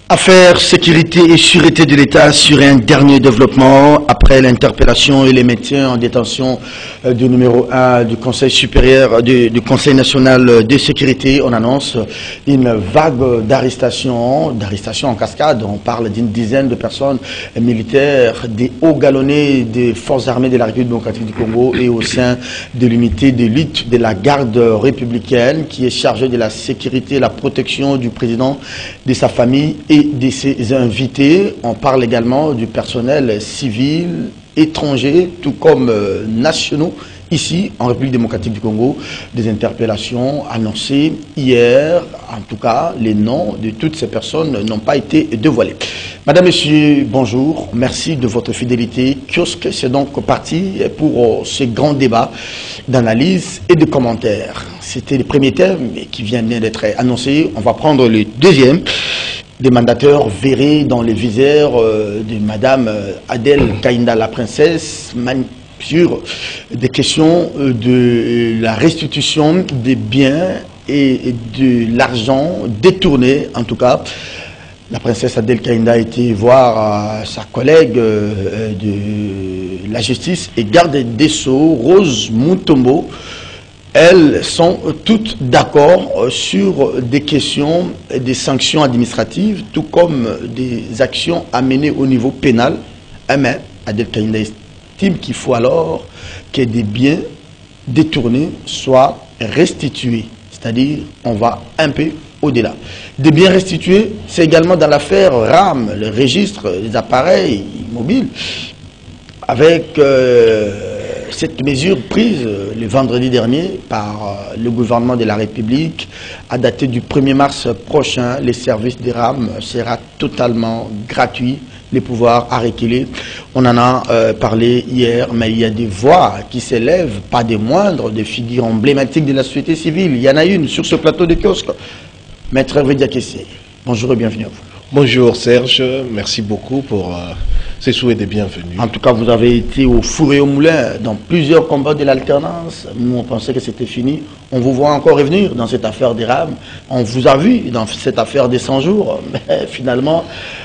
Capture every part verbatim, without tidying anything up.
Affaires, sécurité et sûreté de l'État sur un dernier développement après l'interpellation et les maintien en détention du numéro un du Conseil supérieur du, du Conseil national de sécurité. On annonce une vague d'arrestations, d'arrestations en cascade. On parle d'une dizaine de personnes militaires, des hauts galonnés des forces armées de la République démocratique du Congo et au sein de l'unité de lutte de la garde républicaine qui est chargée de la sécurité et la protection du président, de sa famille et de ses invités. On parle également du personnel civil, étranger, tout comme euh, nationaux, ici en République démocratique du Congo. Des interpellations annoncées hier. En tout cas, les noms de toutes ces personnes n'ont pas été dévoilés. Madame, Monsieur, bonjour. Merci de votre fidélité. Kiosque, c'est donc parti pour ce grand débat d'analyse et de commentaires. C'était le premier thème qui vient d'être annoncé. On va prendre le deuxième. Des mandateurs verrés dans les visères euh, de Madame Adèle Kainda, la princesse, sur des questions de la restitution des biens et de l'argent détourné. En tout cas, la princesse Adèle Kainda a été voir euh, sa collègue euh, de la justice et garde des Sceaux, Rose Mutombo. Elles sont toutes d'accord sur des questions, des sanctions administratives, tout comme des actions à mener au niveau pénal. Mais Adèle Kainda estime qu'il faut alors que des biens détournés soient restitués. C'est-à-dire, on va un peu au-delà. Des biens restitués, c'est également dans l'affaire RAM, le registre des appareils mobiles, avec... Euh, cette mesure prise le vendredi dernier par le gouvernement de la République, à dater du premier mars prochain, les services des RAM sera totalement gratuit, les pouvoirs à reculer. On en a euh, parlé hier, mais il y a des voix qui s'élèvent, pas des moindres, des figures emblématiques de la société civile. Il y en a une sur ce plateau de kiosque. Maître Hervé Diakessé, bonjour et bienvenue à vous. Bonjour Serge, merci beaucoup pour euh, ces souhaits de bienvenue. En tout cas, vous avez été au four et au moulin dans plusieurs combats de l'alternance. Nous, on pensait que c'était fini. On vous voit encore revenir dans cette affaire des rames. On vous a vu dans cette affaire des cent jours. Mais finalement,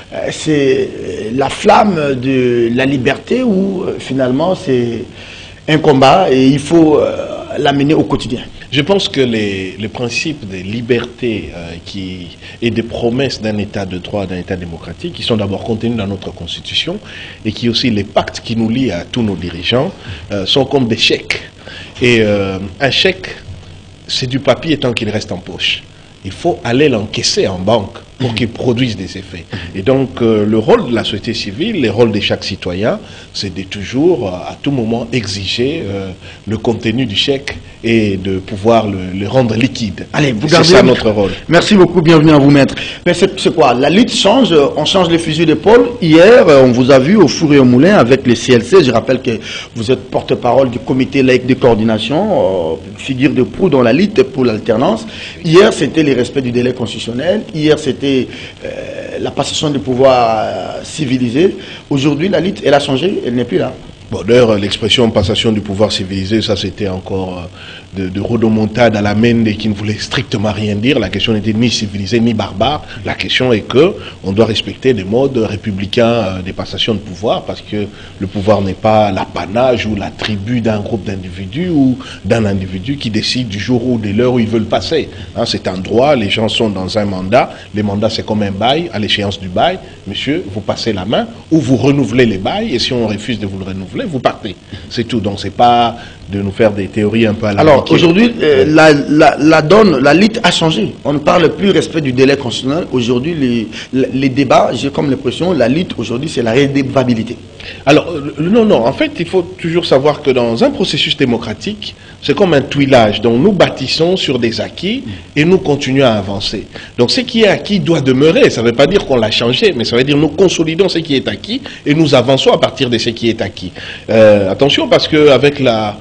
c'est la flamme de la liberté ou finalement c'est un combat et il faut l'amener au quotidien. Je pense que les, les principes de liberté euh, qui, et des promesses d'un État de droit, d'un État démocratique, qui sont d'abord contenus dans notre Constitution, et qui aussi les pactes qui nous lient à tous nos dirigeants, euh, sont comme des chèques. Et euh, un chèque, c'est du papier tant qu'il reste en poche. Il faut aller l'encaisser en banque pour qu'il produise des effets. Et donc, euh, le rôle de la société civile, le rôle de chaque citoyen, c'est de toujours, à tout moment, exiger euh, le contenu du chèque et de pouvoir le, le rendre liquide. Allez, vous c'est ça notre rôle. Merci beaucoup, bienvenue à vous, maître. Mais c'est quoi? La lutte change, on change les fusils d'épaule. Hier, on vous a vu au four et au moulin avec les C L C. Je rappelle que vous êtes porte-parole du comité laïque de coordination, euh, figure de proue dans la lutte pour l'alternance. Hier, c'était le respect du délai constitutionnel. Hier, c'était euh, la passation du pouvoir euh, civilisé. Aujourd'hui, la lutte, elle a changé, elle n'est plus là. Bon, d'ailleurs, l'expression passation du pouvoir civilisé, ça c'était encore de, de rodomontade à la Mende qui ne voulait strictement rien dire. La question n'était ni civilisée ni barbare. La question est que on doit respecter des modes républicains euh, des passations de pouvoir parce que le pouvoir n'est pas l'apanage ou la tribu d'un groupe d'individus ou d'un individu qui décide du jour ou de l'heure où ils veulent passer. Hein, c'est un droit, les gens sont dans un mandat. Les mandats, c'est comme un bail. À l'échéance du bail, monsieur, vous passez la main ou vous renouvelez les bails et si on refuse de vous le renouveler, vous partez. C'est tout. Donc, c'est pas de nous faire des théories un peu à la Alors, aujourd'hui, euh, la, la, la donne, la lutte a changé. On ne parle plus respect du délai constitutionnel. Aujourd'hui, les, les débats, j'ai comme l'impression, la lutte aujourd'hui, c'est la redevabilité. Alors, non, non. En fait, il faut toujours savoir que dans un processus démocratique, c'est comme un tuilage. Donc, nous bâtissons sur des acquis et nous continuons à avancer. Donc, ce qui est acquis doit demeurer. Ça ne veut pas dire qu'on l'a changé, mais ça veut dire nous consolidons ce qui est acquis et nous avançons à partir de ce qui est acquis. Euh, attention, parce qu'avec la...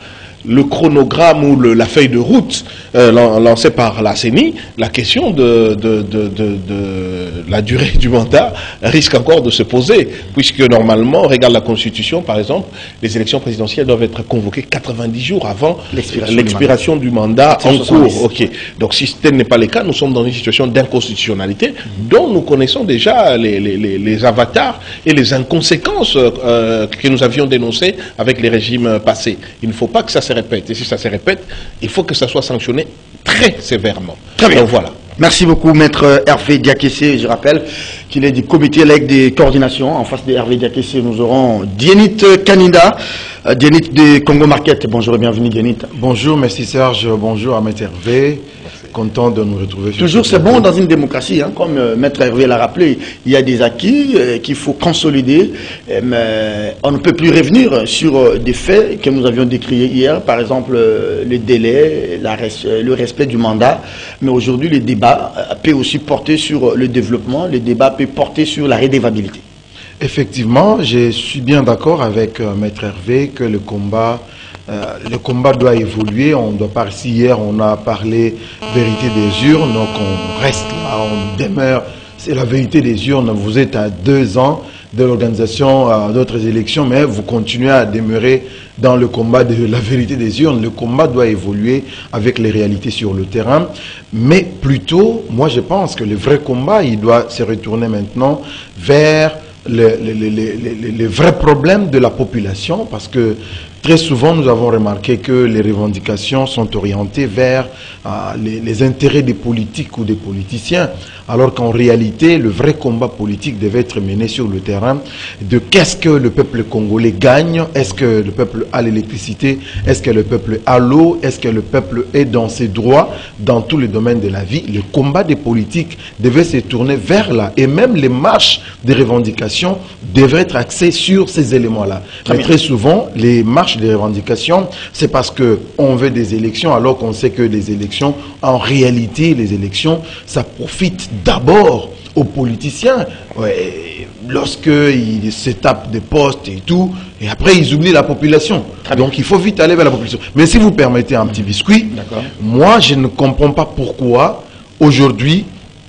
le chronogramme ou le, la feuille de route euh, lancée par la C E N I, la question de, de, de, de, de la durée du mandat risque encore de se poser, puisque normalement, on regarde la Constitution, par exemple, les élections présidentielles doivent être convoquées quatre-vingt-dix jours avant l'expiration du mandat en cours. Okay. Donc si tel n'est pas le cas, nous sommes dans une situation d'inconstitutionnalité mmh. dont nous connaissons déjà les, les, les, les avatars et les inconséquences euh, que nous avions dénoncées avec les régimes passés. Il ne faut pas que ça se répète. Et si ça se répète, il faut que ça soit sanctionné très sévèrement. Très bien. Donc voilà. Merci beaucoup, maître Hervé Diakessé. Je rappelle qu'il est du comité élect de coordination. En face de Hervé Diakessé, nous aurons Dienit Kanida, Dienit de Congo Market. Bonjour et bienvenue, Dienit. Bonjour, merci Serge. Bonjour à maître Hervé. Content de nous retrouver. Toujours, c'est bon dans une démocratie, hein, comme euh, maître Hervé l'a rappelé. Il y a des acquis euh, qu'il faut consolider, euh, mais on ne peut plus revenir sur euh, des faits que nous avions décriés hier, par exemple euh, les délais, la res euh, le respect du mandat. Mais aujourd'hui, le débat euh, peut aussi porter sur le développement, le débat peut porter sur la redevabilité. Effectivement, je suis bien d'accord avec euh, maître Hervé que le combat Euh, le combat doit évoluer. On doit pas, si hier on a parlé vérité des urnes, donc on reste là, on demeure. C'est la vérité des urnes. Vous êtes à deux ans de l'organisation euh, d'autres élections, mais vous continuez à demeurer dans le combat de la vérité des urnes. Le combat doit évoluer avec les réalités sur le terrain, mais plutôt, moi je pense que le vrai combat, il doit se retourner maintenant vers les, les, les, les, les vrais problèmes de la population, parce que très souvent, nous avons remarqué que les revendications sont orientées vers euh, les, les intérêts des politiques ou des politiciens, alors qu'en réalité, le vrai combat politique devait être mené sur le terrain de qu'est-ce que le peuple congolais gagne, est-ce que le peuple a l'électricité, est-ce que le peuple a l'eau, est-ce que le peuple est dans ses droits dans tous les domaines de la vie. Le combat des politiques devait se tourner vers là, et même les marches des revendications devraient être axées sur ces éléments-là. Mais très souvent, les marches des revendications, c'est parce qu'on veut des élections, alors qu'on sait que les élections, en réalité, les élections, ça profite d'abord aux politiciens, ouais, lorsqu'ils se tapent des postes et tout, et après ils oublient la population. Donc il faut vite aller vers la population. Mais si vous permettez un petit biscuit, moi je ne comprends pas pourquoi aujourd'hui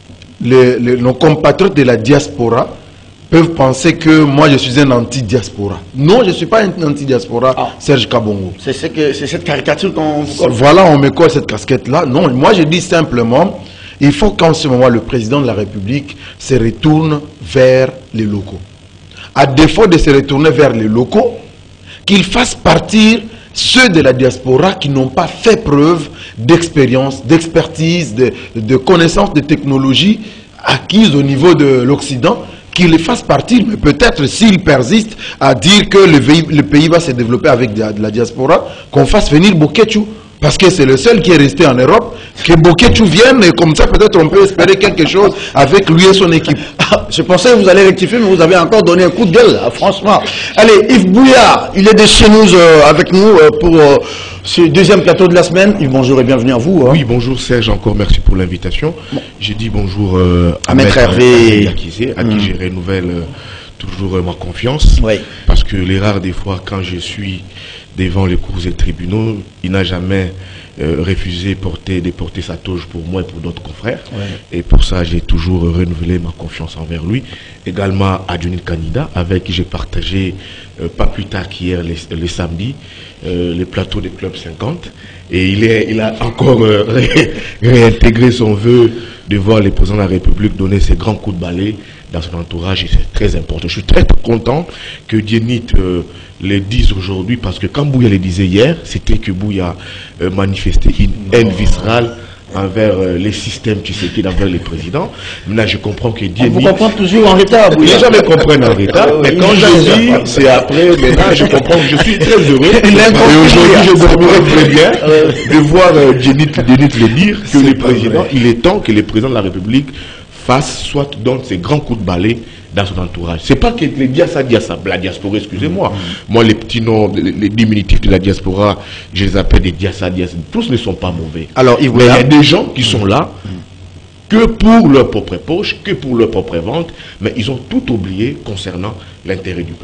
nos compatriotes de la diaspora peuvent penser que moi je suis un anti-diaspora. Non, je ne suis pas un anti-diaspora, ah. Serge Kabongo. C'est ce que, c'est cette caricature qu'on... Voilà, on me colle cette casquette-là. Non, moi je dis simplement, il faut qu'en ce moment le président de la République se retourne vers les locaux. À défaut de se retourner vers les locaux, qu'il fasse partir ceux de la diaspora qui n'ont pas fait preuve d'expérience, d'expertise, de, de connaissances, de technologies acquises au niveau de l'Occident, qu'il les fasse partir, mais peut-être s'il persiste à dire que le pays, le pays va se développer avec de, de la diaspora, qu'on fasse venir Bokechu, parce que c'est le seul qui est resté en Europe, que Bokechu vienne, et comme ça peut-être on peut espérer quelque chose avec lui et son équipe. Ah, je pensais que vous allez rectifier, mais vous avez encore donné un coup de gueule, là, franchement. Allez, Yves Bouillard, il est de chez nous, euh, avec nous, euh, pour euh, ce deuxième plateau de la semaine. Yves, bonjour et bienvenue à vous. Hein. Oui, bonjour Serge, encore merci pour l'invitation. Bon. J'ai dit bonjour euh, à, à Maître Hervé Diakessé, à mmh. qui je renouvelle euh, toujours euh, ma confiance. Oui. Parce que les rares des fois, quand je suis devant les cours et tribunaux, il n'a jamais euh, refusé porter, de porter sa toge pour moi et pour d'autres confrères. Ouais. Et pour ça, j'ai toujours renouvelé ma confiance envers lui. Également à Dienit Kanida, avec qui j'ai partagé, euh, pas plus tard qu'hier, les, les samedis, euh, les plateaux des Club cinquante. Et il, est, il a encore euh, ré, réintégré son vœu de voir le président de la République donner ses grands coups de balai dans son entourage, et c'est très important. Je suis très content que Dienit euh, le dise aujourd'hui, parce que quand Bouya le disait hier, c'était que Bouya euh, manifestait une haine viscérale envers euh, les systèmes qui s'étaient envers les présidents. Maintenant, je comprends que Dienit... Vous comprenez toujours en retard, Bouya. Les gens me comprennent en retard, mais quand je dis, c'est après, maintenant, je comprends que je suis très heureux. Et aujourd'hui, je dormirai très bien de voir euh, Dienit le dire, que le président, il est temps que le président de la République fasse, soit donne ses grands coups de balai dans son entourage. C'est pas que les diasa, diasa, la diaspora, excusez-moi. Mmh. Moi, les petits noms, les, les diminutifs de la diaspora, je les appelle des diasa, diasa. Tous ne sont pas mauvais. Alors, il y a des gens qui sont là mmh. que pour leur propre poche, que pour leur propre vente, mais ils ont tout oublié concernant l'intérêt du peuple.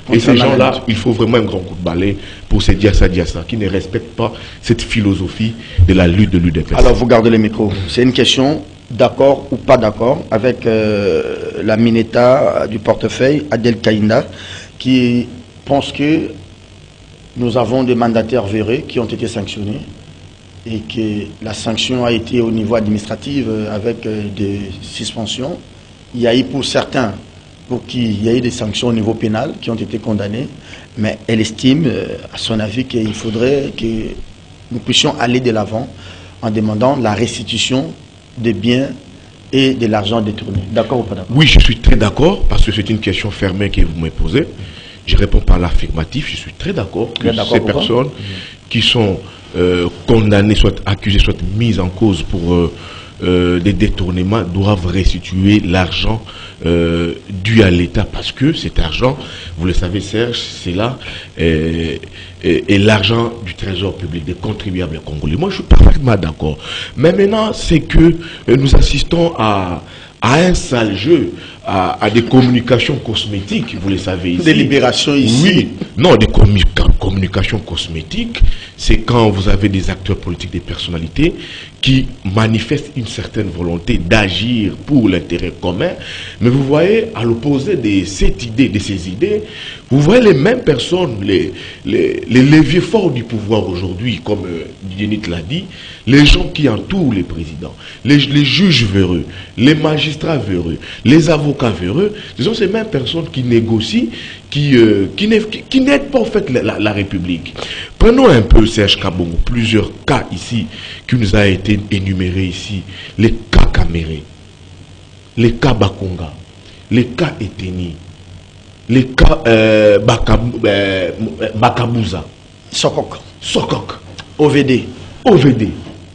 Et ces gens-là, il faut vraiment un grand coup de balai pour ces Diassa Diassa qui ne respectent pas cette philosophie de la lutte de l'U D P S. Alors, vous gardez le micro. C'est une question d'accord ou pas d'accord avec euh, la Mineta du portefeuille, Adel Kaïnda, qui pense que nous avons des mandataires véreux qui ont été sanctionnés et que la sanction a été au niveau administratif avec euh, des suspensions. Il y a eu pour certains pour qui il y a eu des sanctions au niveau pénal qui ont été condamnées, mais elle estime, euh, à son avis, qu'il faudrait que nous puissions aller de l'avant en demandant la restitution des biens et de l'argent détourné. D'accord ou pas d'accord? Oui, je suis très d'accord, parce que c'est une question fermée que vous me posez. Je réponds par l'affirmatif. Je suis très d'accord que ces personnes qui sont euh, condamnées, soit accusées, soit mises en cause pour euh, euh, des détournements doivent restituer l'argent euh, dû à l'État, parce que cet argent, vous le savez Serge, c'est là euh, et, et l'argent du trésor public, des contribuables congolais. Moi je suis parfaitement d'accord. Mais maintenant c'est que euh, nous assistons à, à un sale jeu, à, à des communications cosmétiques, vous le savez ici. Des libérations ici. Oui, non, des communica communications cosmétiques, c'est quand vous avez des acteurs politiques, des personnalités qui manifestent une certaine volonté d'agir pour l'intérêt commun. Mais vous voyez, à l'opposé de cette idée, de ces idées, vous voyez les mêmes personnes, les, les, les leviers forts du pouvoir aujourd'hui, comme euh, Dienit l'a dit, les gens qui entourent les présidents, les, les juges véreux, les magistrats véreux, les avocats véreux, ce sont ces mêmes personnes qui négocient, qui, euh, qui, qui, qui n'aident pas en fait la, la, la République. Prenons un peu Serge Kabongo, plusieurs cas ici qui nous a été énumérés ici, les cas Caméré, les cas Bakonga, les cas Eteni, les cas euh, Bakab, euh, Bakabouza, Sokok, Sokok, O V D. O V D.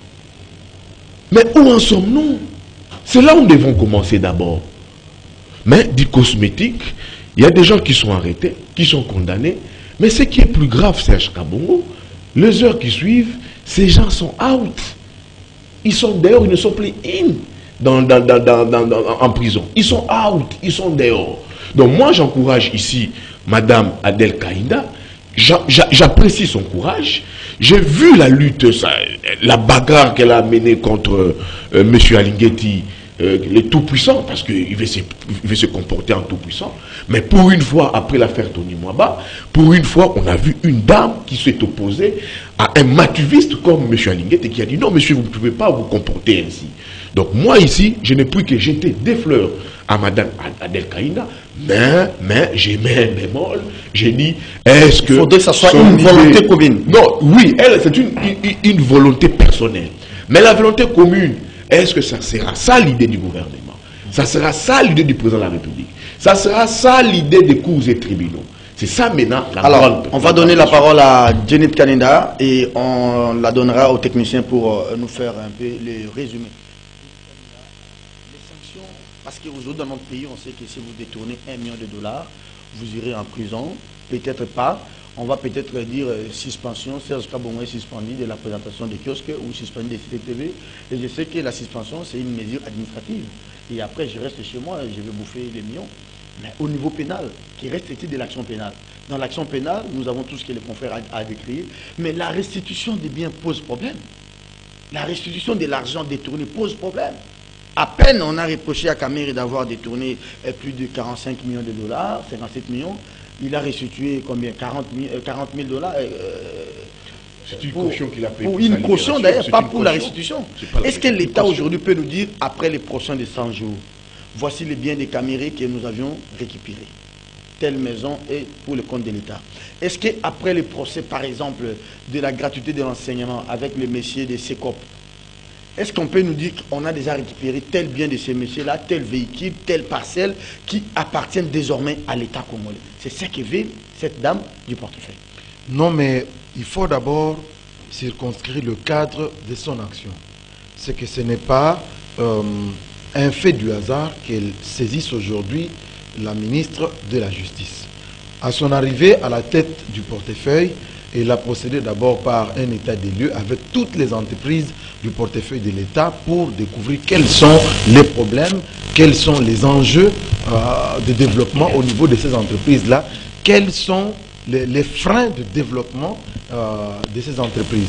Mais où en sommes-nous? C'est là où nous devons commencer d'abord. Mais du cosmétique, il y a des gens qui sont arrêtés, qui sont condamnés. Mais ce qui est plus grave, Serge Kabongo, les heures qui suivent, ces gens sont out. Ils sont dehors, ils ne sont plus in dans, dans, dans, dans, dans, dans, en prison. Ils sont out, ils sont dehors. Donc moi, j'encourage ici Madame Adel Kaïnda. J'apprécie son courage. J'ai vu la lutte, ça, la bagarre qu'elle a menée contre euh, M. Alinguetti, euh, le tout-puissant, parce qu'il veut, veut se comporter en tout-puissant. Mais pour une fois, après l'affaire Tony Mwaba, pour une fois, on a vu une dame qui s'est opposée à un matuviste comme M. Alinguetti qui a dit non, monsieur, vous ne pouvez pas vous comporter ainsi. Donc moi ici, je n'ai plus que jeter des fleurs à Madame Adel Kaïnda, mais, mais j'ai mis un bémol, j'ai dit, est-ce que... Il faudrait que ça soit une volonté idée... commune. Non, oui, elle, c'est une, une, une volonté personnelle. Mais la volonté commune, est-ce que ça sera ça l'idée du gouvernement? Ça sera ça l'idée du président de la République? Ça sera ça l'idée des cours et tribunaux? C'est ça maintenant la Alors, grande... on va donner la parole à Dienit Kaïnda et on la donnera aux techniciens pour euh, nous faire un peu le résumé. Parce qu'aujourd'hui, dans notre pays, on sait que si vous détournez un million de dollars, vous irez en prison. Peut-être pas. On va peut-être dire euh, suspension. Serge Kabongo est suspendu de la présentation des kiosques ou suspendu des sites T V. Et je sais que la suspension, c'est une mesure administrative. Et après, je reste chez moi et je vais bouffer les millions. Mais au niveau pénal, qui reste de l'action pénale. Dans l'action pénale, nous avons tout ce que les confrères a, a décrit. Mais la restitution des biens pose problème. La restitution de l'argent détourné pose problème. À peine on a reproché à Caméré d'avoir détourné euh, plus de quarante-cinq millions de dollars, cinquante-sept millions. Il a restitué combien? quarante mille dollars. Euh, c'est une caution qu'il a payée. Pour une caution d'ailleurs, pas pour la restitution. Est-ce que l'État aujourd'hui peut nous dire, après les prochains de cent jours, voici les biens des Caméré que nous avions récupérés? Telle maison est pour le compte de l'État. Est-ce qu'après le procès, par exemple, de la gratuité de l'enseignement avec le messieurs de SECOP, est-ce qu'on peut nous dire qu'on a déjà récupéré tel bien de ces messieurs-là, tel véhicule, telle parcelle qui appartiennent désormais à l'État congolais? C'est ce que veut cette dame du portefeuille. Non, mais il faut d'abord circonscrire le cadre de son action. C'est que ce n'est pas euh, un fait du hasard qu'elle saisisse aujourd'hui la ministre de la Justice. À son arrivée à la tête du portefeuille, elle a procédé d'abord par un état des lieux avec toutes les entreprises du portefeuille de l'État pour découvrir quels sont les problèmes, quels sont les enjeux euh, de développement au niveau de ces entreprises-là quels sont les, les freins de développement euh, de ces entreprises.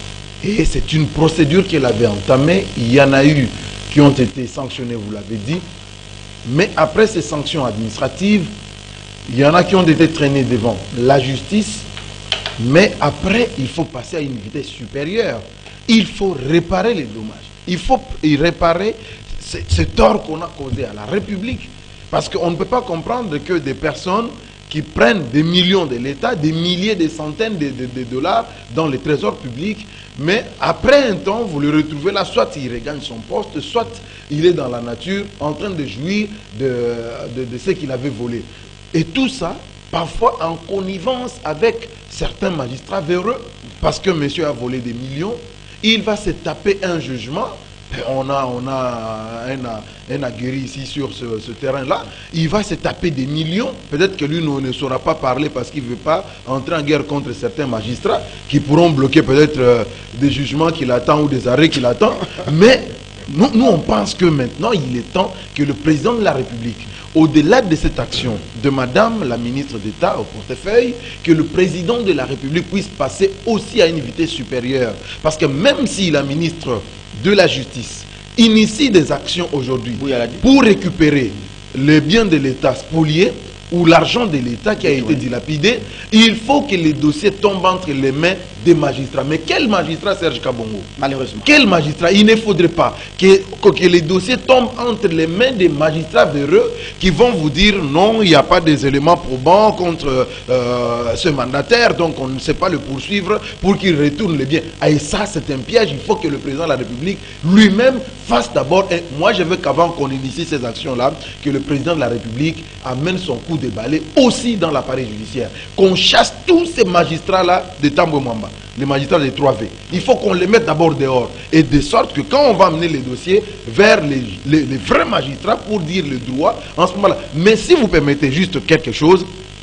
Et c'est une procédure qu'elle avait entamée. Il y en a eu qui ont été sanctionnés, vous l'avez dit. Mais après ces sanctions administratives, il y en a qui ont été traînés devant la justice. Mais après, il faut passer à une vitesse supérieure. Il faut réparer les dommages. Il faut y réparer ce, ce tort qu'on a causé à la République. Parce qu'on ne peut pas comprendre que des personnes qui prennent des millions de l'État, des milliers, des centaines de, de, de dollars dans les trésors publics, mais après un temps, vous le retrouvez là, soit il regagne son poste, soit il est dans la nature en train de jouir de, de, de ce qu'il avait volé. Et tout ça, parfois en connivence avec certains magistrats véreux, parce que monsieur a volé des millions, il va se taper un jugement. On a, on a un, un aguerri ici sur ce, ce terrain-là. Il va se taper des millions. Peut-être que lui ne, ne saura pas parler parce qu'il ne veut pas entrer en guerre contre certains magistrats qui pourront bloquer peut-être euh, des jugements qu'il attend ou des arrêts qu'il attend. Mais nous, nous, on pense que maintenant, il est temps que le président de la République, au-delà de cette action de Madame la ministre d'État au portefeuille, que le président de la République puisse passer aussi à une vitesse supérieure. Parce que même si la ministre de la Justice initie des actions aujourd'hui pour récupérer les biens de l'État spoliés ou l'argent de l'État qui a été dilapidé, il faut que les dossiers tombent entre les mains des magistrats. Mais quel magistrat, Serge Kabongo? Malheureusement. Quel magistrat? Il ne faudrait pas que, que les dossiers tombent entre les mains des magistrats véreux qui vont vous dire non, il n'y a pas des éléments probants contre euh, ce mandataire, donc on ne sait pas le poursuivre pour qu'il retourne les biens. Et ça, c'est un piège. Il faut que le président de la République lui-même fasse d'abord. Moi, je veux qu'avant qu'on initie ces actions-là, que le président de la République amène son coup de balai aussi dans l'appareil judiciaire. Qu'on chasse tous ces magistrats-là de Tambo Mwamba, les magistrats des trois V. Il faut qu'on les mette d'abord dehors. Et de sorte que quand on va amener les dossiers vers les, les, les vrais magistrats pour dire le droit, en ce moment-là. Mais si vous permettez juste quelque chose,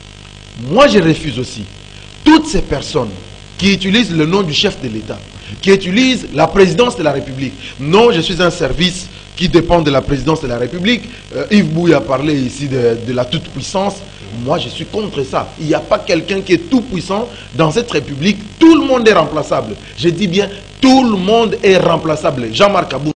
moi je refuse aussi toutes ces personnes qui utilisent le nom du chef de l'État, qui utilisent la présidence de la République. Non, je suis un service qui dépend de la présidence de la République. Euh, Yves Bouy a parlé ici de, de la toute-puissance. Moi, je suis contre ça. Il n'y a pas quelqu'un qui est tout-puissant dans cette République. Tout le monde est remplaçable. Je dis bien, tout le monde est remplaçable. Jean-Marc Abounda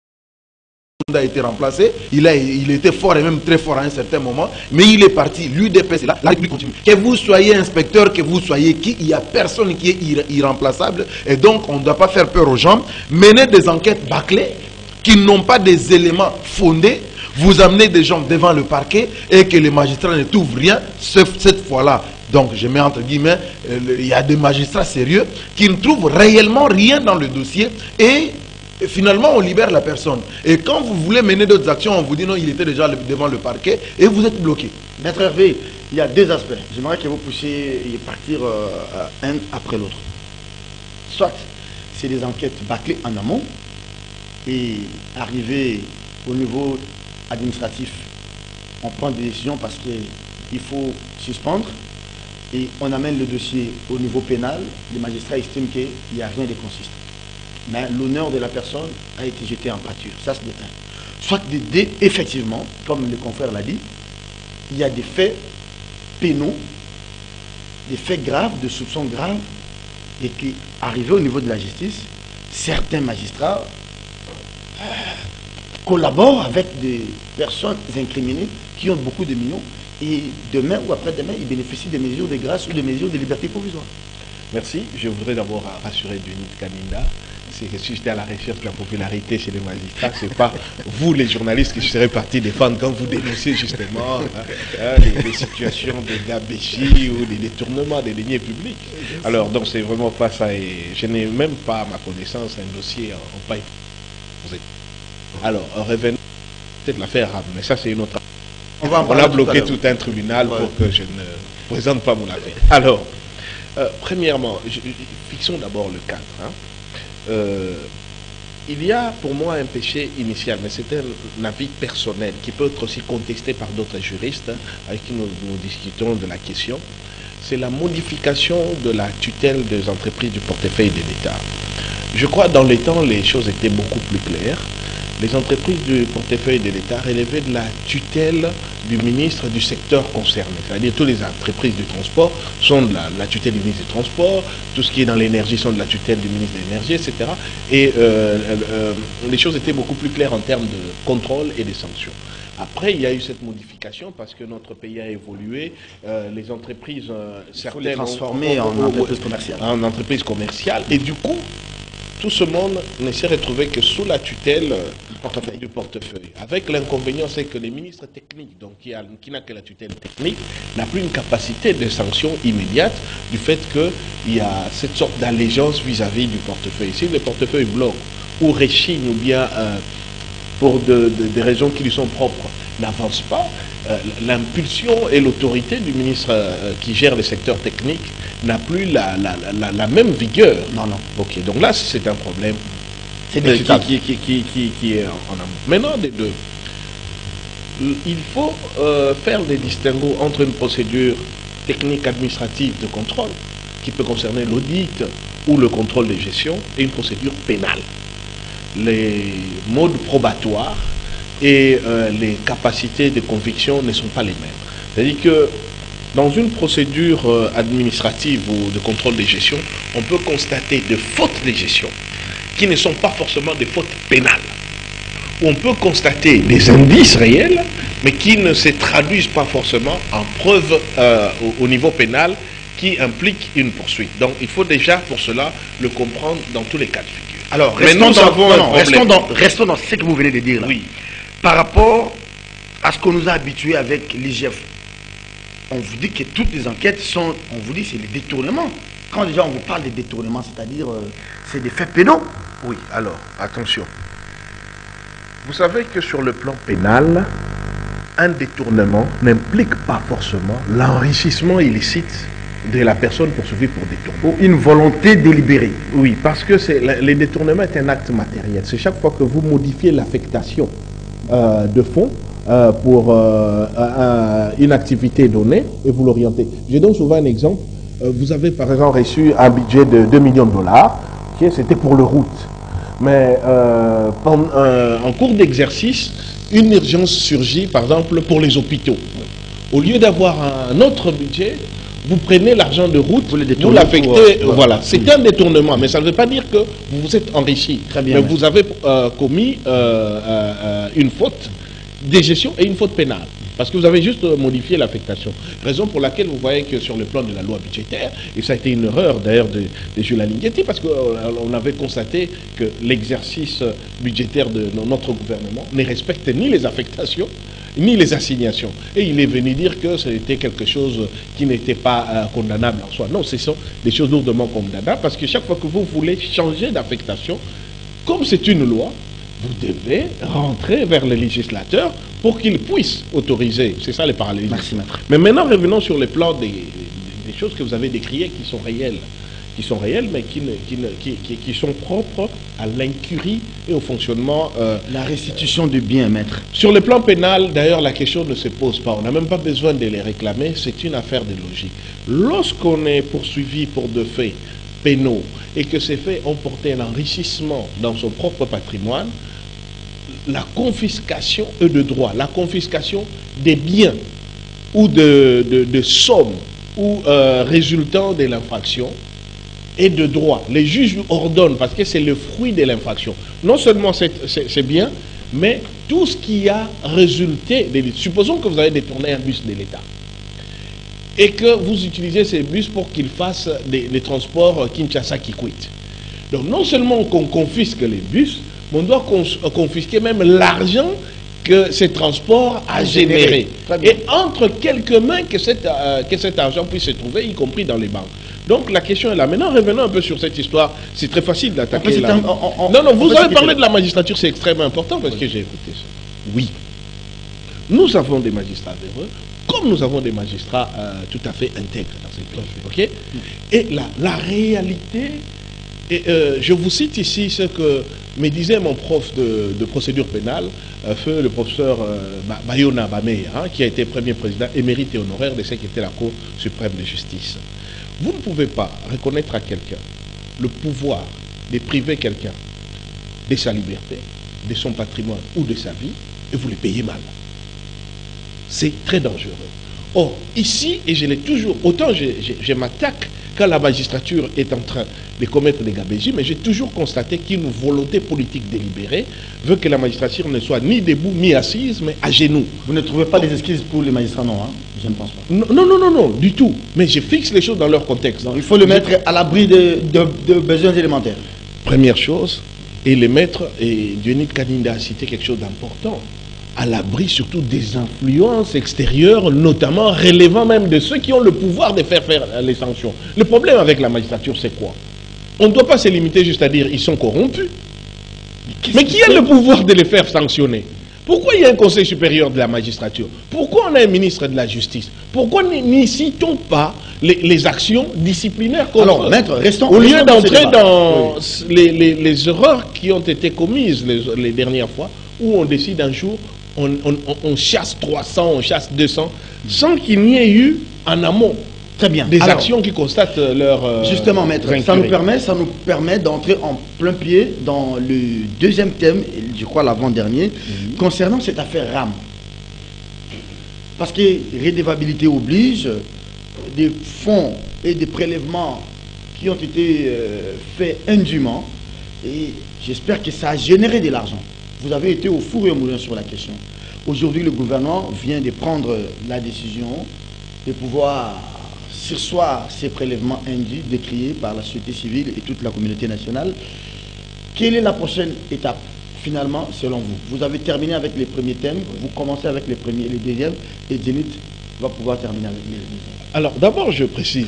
a été remplacé. Il, a, il était fort et même très fort à un certain moment. Mais il est parti. L'U D P, c'est là. La République continue. Que vous soyez inspecteur, que vous soyez qui, il n'y a personne qui est irremplaçable. Et donc, on ne doit pas faire peur aux gens. Mener des enquêtes bâclées qui n'ont pas des éléments fondés, vous amenez des gens devant le parquet et que les magistrats ne trouvent rien, cette fois-là. Donc, je mets entre guillemets, il y a des magistrats sérieux qui ne trouvent réellement rien dans le dossier et finalement, on libère la personne. Et quand vous voulez mener d'autres actions, on vous dit non, il était déjà devant le parquet et vous êtes bloqué. Maître Hervé, il y a deux aspects. J'aimerais que vous puissiez y partir euh, un après l'autre. Soit, c'est des enquêtes bâclées en amont, et arrivé au niveau administratif, on prend des décisions parce qu'il faut suspendre et on amène le dossier au niveau pénal. Les magistrats estiment qu'il n'y a rien de consistant. Mais l'honneur de la personne a été jeté en pâture. Ça, c'est un. Soit, des, des, effectivement, comme le confrère l'a dit, il y a des faits pénaux, des faits graves, de soupçons graves, et qui, arrivés au niveau de la justice, certains magistrats collaborent avec des personnes incriminées qui ont beaucoup de millions et demain ou après-demain, ils bénéficient des mesures de grâce ou des mesures de liberté provisoire. Merci. Je voudrais d'abord rassurer Dunit Kaninda. C'est que si j'étais à la recherche de la popularité chez les magistrats, ce n'est pas vous les journalistes qui serez partis défendre quand vous dénoncez justement hein, les, les situations de gabégie ou des détournements des deniers publics. Alors donc c'est vraiment pas ça et je n'ai même pas à ma connaissance un dossier en, en paille. Alors, revenons peut-être l'affaire Ram, mais ça c'est une autre. On, va On a bloqué tout, tout un tribunal ouais. pour que je ne présente pas mon affaire. Alors, euh, premièrement, je, fixons d'abord le cadre. Hein. Euh, il y a pour moi un péché initial, mais c'est un avis personnel qui peut être aussi contesté par d'autres juristes hein, avec qui nous, nous discutons de la question. C'est la modification de la tutelle des entreprises du portefeuille de l'État. Je crois que dans les temps, les choses étaient beaucoup plus claires. les entreprises du portefeuille de l'État relevaient de la tutelle du ministre du secteur concerné. C'est-à-dire toutes les entreprises du transport sont de la, la tutelle du ministre du Transport, tout ce qui est dans l'énergie sont de la tutelle du ministre de l'Énergie, et cetera. Et euh, euh, les choses étaient beaucoup plus claires en termes de contrôle et de sanctions. Après, il y a eu cette modification parce que notre pays a évolué. Euh, les entreprises, euh, certaines... Il faut les transformer en entreprise commerciale. En entreprise commerciale. Et du coup, tout ce monde ne s'est retrouvé que sous la tutelle du portefeuille. Du portefeuille. Avec l'inconvénient, c'est que les ministres techniques, donc qui, a, qui n'a que la tutelle technique, n'a plus une capacité de sanction immédiate du fait qu'il y a cette sorte d'allégeance vis-à-vis du portefeuille. Si le portefeuille bloque ou réchigne ou bien... Euh, pour de, de, des raisons qui lui sont propres, n'avance pas, euh, l'impulsion et l'autorité du ministre euh, qui gère le secteur technique n'a plus la, la, la, la même vigueur. Non, non. Ok, donc là, c'est un problème c'est euh, qui, qui, qui, qui, qui est en, en amont. Maintenant, des deux, il faut euh, faire des distinguos entre une procédure technique administrative de contrôle, qui peut concerner l'audit ou le contrôle de gestion, et une procédure pénale. Les modes probatoires et euh, les capacités de conviction ne sont pas les mêmes. C'est-à-dire que dans une procédure euh, administrative ou de contrôle de gestion, on peut constater des fautes de gestion qui ne sont pas forcément des fautes pénales. On peut constater des indices réels, mais qui ne se traduisent pas forcément en preuve euh, au, au niveau pénal qui implique une poursuite. Donc il faut déjà pour cela le comprendre dans tous les cas de figure. Alors, restons, dans, non, non, restons, dans, restons dans ce que vous venez de dire là. Oui. Par rapport à ce qu'on nous a habitués avec l'I G F, on vous dit que toutes les enquêtes sont, on vous dit c'est des détournements. Quand déjà on vous parle de détournements, c'est-à-dire euh, c'est des faits pénaux. Oui, alors, attention. Vous savez que sur le plan pénal, un détournement n'implique pas forcément l'enrichissement illicite de la personne poursuivie pour détournement. Ou une volonté délibérée. Oui, parce que le détournement est un acte matériel. C'est chaque fois que vous modifiez l'affectation euh, de fonds euh, pour euh, euh, une activité donnée et vous l'orientez. Je donne souvent un exemple. Euh, vous avez par exemple reçu un budget de deux millions de dollars, okay, c'était pour le route. Mais euh, pendant, euh, en cours d'exercice, une urgence surgit par exemple pour les hôpitaux. Au lieu d'avoir un autre budget, vous prenez l'argent de route, vous l'affectez, euh, voilà. C'est mmh. un détournement, mais ça ne veut pas dire que vous vous êtes enrichi. Très bien, mais mais... vous avez euh, commis euh, euh, une faute de gestion et une faute pénale. Parce que vous avez juste modifié l'affectation. Raison pour laquelle vous voyez que sur le plan de la loi budgétaire, et ça a été une erreur d'ailleurs de, de Jules Alignetti, parce qu'on avait constaté que l'exercice budgétaire de notre gouvernement ne respecte ni les affectations, ni les assignations. Et il est venu dire que c'était quelque chose qui n'était pas euh, condamnable en soi. Non, ce sont des choses lourdement condamnables, parce que chaque fois que vous voulez changer d'affectation, comme c'est une loi, vous devez rentrer vers le législateur pour qu'il puisse autoriser. C'est ça les parallélismes. Merci, maître. Mais maintenant, revenons sur le plan des, des choses que vous avez décriées qui sont réelles. Qui sont réelles, mais qui, ne, qui, ne, qui, qui, qui sont propres à l'incurie et au fonctionnement. Euh, la restitution du bien, maître. Sur le plan pénal, d'ailleurs, la question ne se pose pas. On n'a même pas besoin de les réclamer. C'est une affaire de logique. Lorsqu'on est poursuivi pour de faits pénaux et que ces faits ont porté un enrichissement dans son propre patrimoine, la confiscation est de droit. La confiscation des biens ou de, de, de sommes ou euh, résultant de l'infraction est de droit. Les juges ordonnent parce que c'est le fruit de l'infraction. Non seulement c'est bien, mais tout ce qui a résulté de l'État. Supposons que vous avez détourné un bus de l'État et que vous utilisez ces bus pour qu'ils fassent des, des transports Kinshasa-Kikwit. Donc non seulement qu'on confisque les bus, mais on doit confisquer même l'argent que ces transports a généré. Et entre quelques mains que, cette, euh, que cet argent puisse se trouver, y compris dans les banques. Donc la question est là. Maintenant, revenons un peu sur cette histoire. C'est très facile d'attaquer là. Non, non, vous avez parlé de la magistrature, c'est extrêmement important parce que j'ai écouté ça. Oui. Nous avons des magistrats véreux, comme nous avons des magistrats euh, tout à fait intègres dans ces pays. Okay? Et la, la réalité, et, euh, je vous cite ici ce que me disait mon prof de, de procédure pénale, euh, feu le professeur euh, Bayona Bameya, hein, qui a été premier président émérite et honoraire de ce qui était la Cour suprême de justice. Vous ne pouvez pas reconnaître à quelqu'un le pouvoir de priver quelqu'un de sa liberté, de son patrimoine ou de sa vie et vous les payez mal. C'est très dangereux. Or, ici, et je l'ai toujours, autant je, je, je m'attaque quand la magistrature est en train de commettre des gabegies, mais j'ai toujours constaté qu'une volonté politique délibérée veut que la magistrature ne soit ni debout, ni assise, mais à genoux. Vous ne trouvez pas des excuses pour les magistrats, non, hein? Je ne pense pas. Non, non, non, non, non, du tout. Mais je fixe les choses dans leur contexte. Donc, il faut le mettre à l'abri de, de, de besoins élémentaires. Première chose, et les mettre, et Dionys Kaninda a cité quelque chose d'important, à l'abri surtout des influences extérieures, notamment relevant même de ceux qui ont le pouvoir de faire faire les sanctions. Le problème avec la magistrature, c'est quoi? On ne doit pas se limiter juste à dire ils sont corrompus. Mais, Mais qui a le pouvoir de les faire sanctionner? Pourquoi il y a un conseil supérieur de la magistrature? Pourquoi on a un ministre de la justice? Pourquoi n'y citons pas les, les actions disciplinaires contre... Alors, maître, restons... Au lieu d'entrer dans oui. les, les, les erreurs qui ont été commises les, les dernières fois, où on décide un jour, on, on, on chasse trois cents, on chasse deux cents, sans qu'il n'y ait eu en amont Très bien. des Alors, actions qui constatent leur... Euh, justement, maître, ça nous permet, ça nous permet d'entrer en plein pied dans le deuxième thème, je crois l'avant-dernier, mmh. concernant cette affaire RAM. Parce que redevabilité oblige, des fonds et des prélèvements qui ont été euh, faits indûment, et j'espère que ça a généré de l'argent. Vous avez été au four et au moulin sur la question. Aujourd'hui, le gouvernement vient de prendre la décision de pouvoir sursoir ces prélèvements indus décriés par la société civile et toute la communauté nationale. Quelle est la prochaine étape, finalement, selon vous? Vous avez terminé avec les premiers thèmes, vous commencez avec les premiers, les deuxièmes, et Dionys va pouvoir terminer avec les deuxièmes. Alors, d'abord, je précise,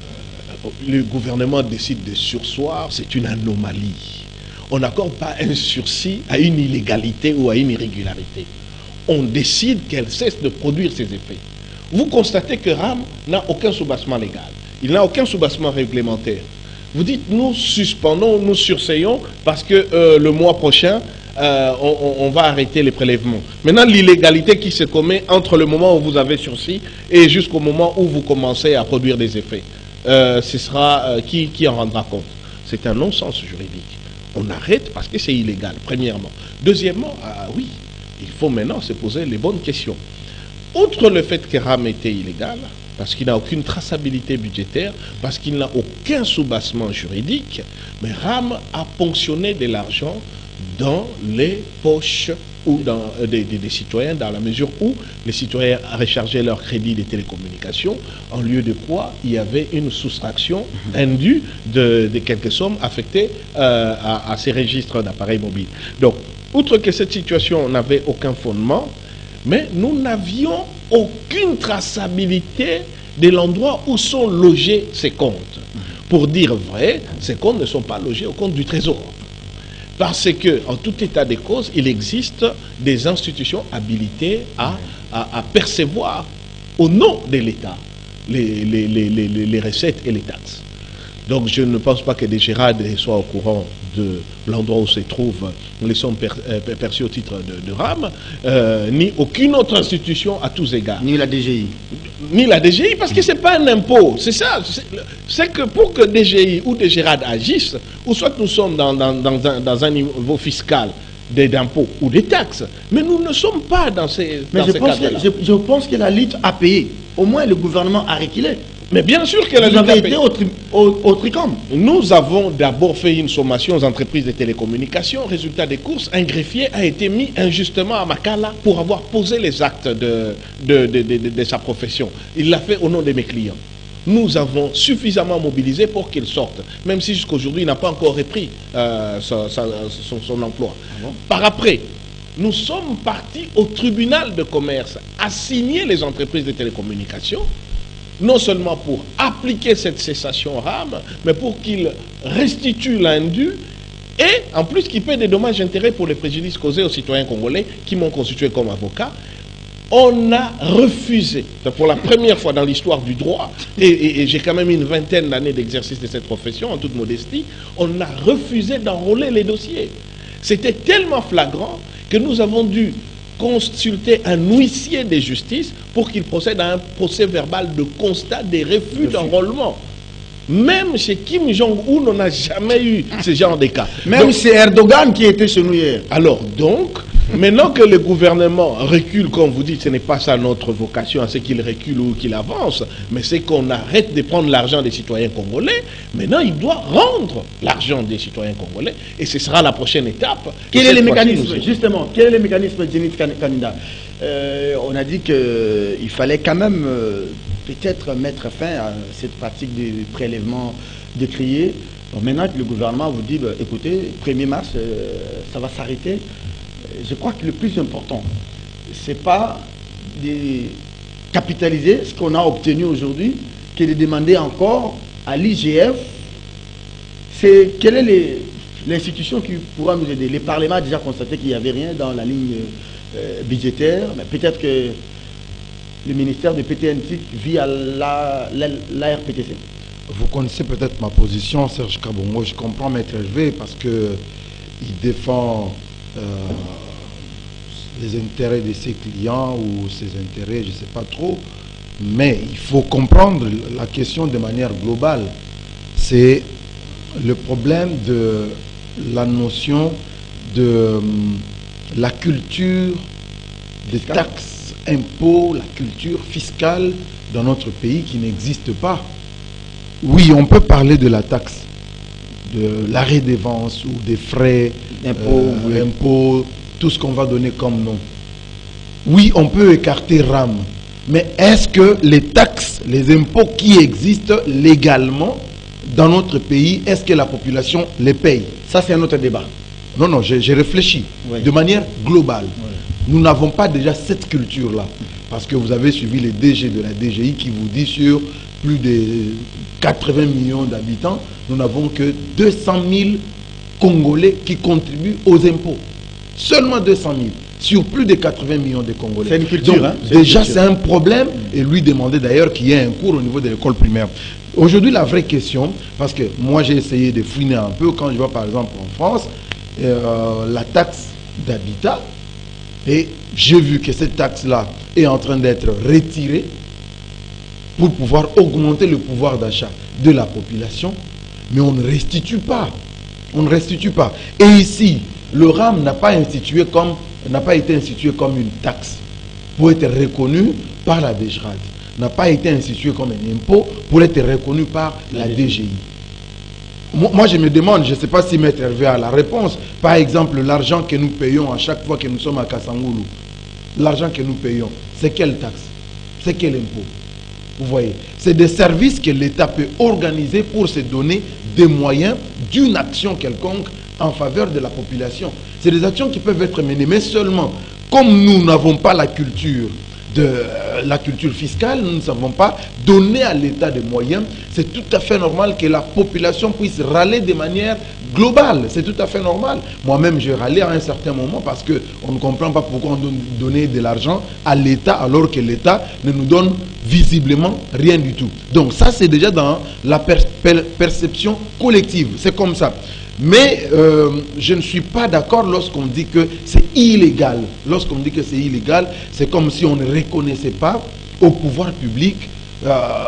le gouvernement décide de sursoir, c'est une anomalie. On n'accorde pas un sursis à une illégalité ou à une irrégularité. On décide qu'elle cesse de produire ses effets. Vous constatez que RAM n'a aucun soubassement légal. Il n'a aucun soubassement réglementaire. Vous dites, nous suspendons, nous surseillons parce que euh, le mois prochain, euh, on, on va arrêter les prélèvements. Maintenant, l'illégalité qui se commet entre le moment où vous avez sursis et jusqu'au moment où vous commencez à produire des effets, euh, ce sera euh, qui, qui en rendra compte? C'est un non-sens juridique. On arrête parce que c'est illégal, premièrement. Deuxièmement, ah oui, il faut maintenant se poser les bonnes questions. Outre le fait que RAM était illégal, parce qu'il n'a aucune traçabilité budgétaire, parce qu'il n'a aucun soubassement juridique, mais RAM a ponctionné de l'argent dans les poches ou dans, euh, des, des, des citoyens, dans la mesure où les citoyens rechargeaient leur crédit des télécommunications, en lieu de quoi il y avait une soustraction indue de, de quelques sommes affectées euh, à, à ces registres d'appareils mobiles. Donc, outre que cette situation n'avait aucun fondement, mais nous n'avions aucune traçabilité de l'endroit où sont logés ces comptes. Pour dire vrai, ces comptes ne sont pas logés au compte du Trésor. Parce que, en tout état de cause, il existe des institutions habilitées à, à, à percevoir au nom de l'État les, les, les, les, les recettes et les taxes. Donc je ne pense pas que des Gérard soient au courant de l'endroit où se trouvent les sommes per, euh, perçues au titre de, de RAM, euh, ni aucune autre institution à tous égards. Ni la D G I. Ni la D G I, parce que ce n'est pas un impôt. C'est ça. C'est que pour que D G I ou des Gérard agissent, ou soit nous sommes dans, dans, dans, un, dans un niveau fiscal d'impôts ou des taxes, mais nous ne sommes pas dans ces, mais dans je ces pense cadres-là. que, je, je pense que la lutte a payé. Au moins, le gouvernement a reculé. Mais bien sûr que la Vous lutte a avez payé. été au, tri, au, au Tricom. Nous avons d'abord fait une sommation aux entreprises de télécommunications. Résultat des courses, un greffier a été mis injustement à Makala pour avoir posé les actes de, de, de, de, de, de sa profession. Il l'a fait au nom de mes clients. Nous avons suffisamment mobilisé pour qu'il sorte, même si jusqu'aujourd'hui il n'a pas encore repris euh, sa, sa, son, son emploi. Ah bon? Par après, nous sommes partis au tribunal de commerce assigner les entreprises de télécommunications, non seulement pour appliquer cette cessation RAM, mais pour qu'ils restituent l'indu et en plus qu'ils paient des dommages et intérêts pour les préjudices causés aux citoyens congolais qui m'ont constitué comme avocat. On a refusé, pour la première fois dans l'histoire du droit, et, et, et j'ai quand même une vingtaine d'années d'exercice de cette profession, en toute modestie, on a refusé d'enrôler les dossiers. C'était tellement flagrant que nous avons dû consulter un huissier de justice pour qu'il procède à un procès verbal de constat des refus d'enrôlement. Même chez Kim Jong-un, on n'a jamais eu ce genre de cas. Même c'est Erdogan qui était chez nous hier. Alors donc, maintenant que le gouvernement recule, comme vous dites, ce n'est pas ça notre vocation, à ce qu'il recule ou qu'il avance, mais c'est qu'on arrête de prendre l'argent des citoyens congolais. Maintenant, il doit rendre l'argent des citoyens congolais, et ce sera la prochaine étape. Quel est le mécanisme, justement, quel est le mécanisme, Djenit Kanda? euh, On a dit qu'il fallait quand même euh, peut-être mettre fin à cette pratique de prélèvement décriée. Donc maintenant que le gouvernement vous dit, bah, écoutez, premier mars, euh, ça va s'arrêter. Je crois que le plus important, c'est pas de capitaliser ce qu'on a obtenu aujourd'hui, que de demander encore à l'I G F, c'est quelle est l'institution qui pourra nous aider. Le Parlement a déjà constaté qu'il n'y avait rien dans la ligne euh, budgétaire, mais peut-être que le ministère de P T N T via l'A R P T C. Vous connaissez peut-être ma position, Serge Kabongo. Je comprends Maître Hervé parce qu'il défend euh, les intérêts de ses clients ou ses intérêts, je ne sais pas trop. Mais il faut comprendre la question de manière globale. C'est le problème de la notion de la culture des taxes, impôts, la culture fiscale dans notre pays qui n'existe pas. Oui, on peut parler de la taxe, de la redevance ou des frais, impôts, euh, impôts, tout ce qu'on va donner comme nom. Oui, on peut écarter R A M, mais est-ce que les taxes, les impôts qui existent légalement dans notre pays, est-ce que la population les paye? Ça, c'est un autre débat. Non, non, j'ai réfléchi oui. de manière globale. Oui. Nous n'avons pas déjà cette culture-là, parce que vous avez suivi les D G de la D G I qui vous dit sur plus de quatre-vingts millions d'habitants, nous n'avons que deux cent mille Congolais qui contribuent aux impôts. Seulement deux cent mille sur plus de quatre-vingts millions de Congolais. C'est une culture. Donc, hein, déjà, c'est un problème, et lui demandait d'ailleurs qu'il y ait un cours au niveau de l'école primaire. Aujourd'hui, la vraie question, parce que moi j'ai essayé de fouiner un peu, quand je vois par exemple en France, euh, la taxe d'habitat, et j'ai vu que cette taxe-là est en train d'être retirée pour pouvoir augmenter le pouvoir d'achat de la population, mais on ne restitue pas. On ne restitue pas. Et ici, le R A M n'a pas institué comme, n'a pas été institué comme une taxe pour être reconnu par la D G R A D. N'a pas été institué comme un impôt pour être reconnu par la D G I. Moi, je me demande, je ne sais pas si Maître Hervé a la réponse. Par exemple, l'argent que nous payons à chaque fois que nous sommes à Kassangoulou, l'argent que nous payons, c'est quelle taxe? C'est quel impôt? Vous voyez, c'est des services que l'État peut organiser pour se donner des moyens d'une action quelconque en faveur de la population. C'est des actions qui peuvent être menées, mais seulement, comme nous n'avons pas la culture de la culture fiscale, nous ne savons pas donner à l'État des moyens, c'est tout à fait normal que la population puisse râler de manière globale. C'est tout à fait normal. Moi-même, je râlais à un certain moment parce qu'on ne comprend pas pourquoi on donne donner de l'argent à l'État alors que l'État ne nous donne visiblement rien du tout. Donc ça, c'est déjà dans la per per perception collective. C'est comme ça. Mais euh, je ne suis pas d'accord lorsqu'on dit que c'est illégal. Lorsqu'on dit que c'est illégal, c'est comme si on ne reconnaissait pas au pouvoir public euh,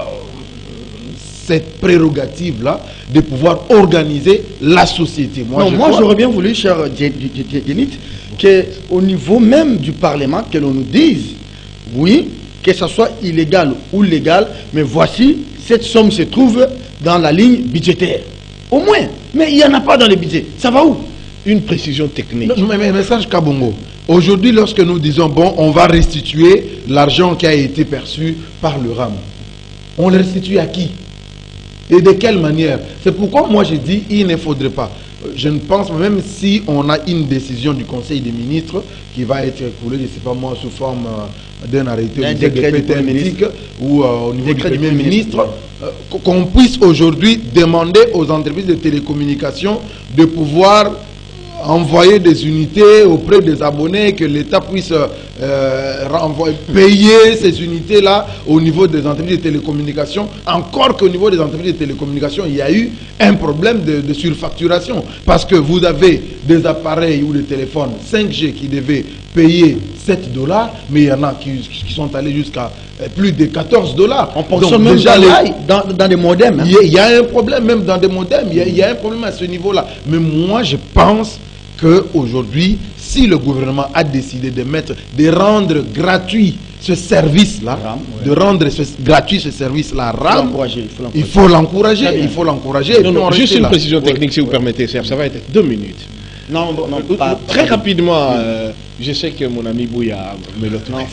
cette prérogative-là de pouvoir organiser la société. Moi, non, je moi j'aurais bien voulu, cher Djenit, qu'au niveau même du Parlement, que l'on nous dise, oui, que ce soit illégal ou légal, mais voici, cette somme se trouve dans la ligne budgétaire. Au moins, mais il n'y en a pas dans le budget. Ça va où? Une précision technique. Non, mais, mais message Kabongo. Aujourd'hui, lorsque nous disons, bon, on va restituer l'argent qui a été perçu par le R A M, on le restitue à qui? Et de quelle manière? C'est pourquoi moi j'ai dit, il ne faudrait pas. Je ne pense, même si on a une décision du Conseil des ministres qui va être écoulée, je ne sais pas moi, sous forme d'un arrêté au niveau de P T N T ou euh, au niveau du Premier ministre, euh, qu'on puisse aujourd'hui demander aux entreprises de télécommunications de pouvoir envoyer des unités auprès des abonnés, que l'État puisse euh, renvoyer, payer ces unités-là au niveau des entreprises de télécommunications, encore qu'au niveau des entreprises de télécommunications, il y a eu un problème de, de surfacturation. Parce que vous avez des appareils ou des téléphones cinq G qui devaient payer sept dollars, mais il y en a qui, qui sont allés jusqu'à plus de quatorze dollars. On fonctionne même déjà dans, les... dans, dans des modems. Hein. Il, y a, il y a un problème même dans des modems. Il y a, il y a un problème à ce niveau-là. Mais moi, je pense qu'aujourd'hui, si le gouvernement a décidé de mettre, de rendre gratuit ce service-là, ouais. de rendre ce, gratuit ce service-là, RAM, il faut l'encourager. Il faut l'encourager. Juste une là. précision technique, ouais. si vous ouais. permettez, Serge, ça va être deux minutes. Non, non, pas, très pas rapidement, euh, je sais que mon ami Bouya me le trouve.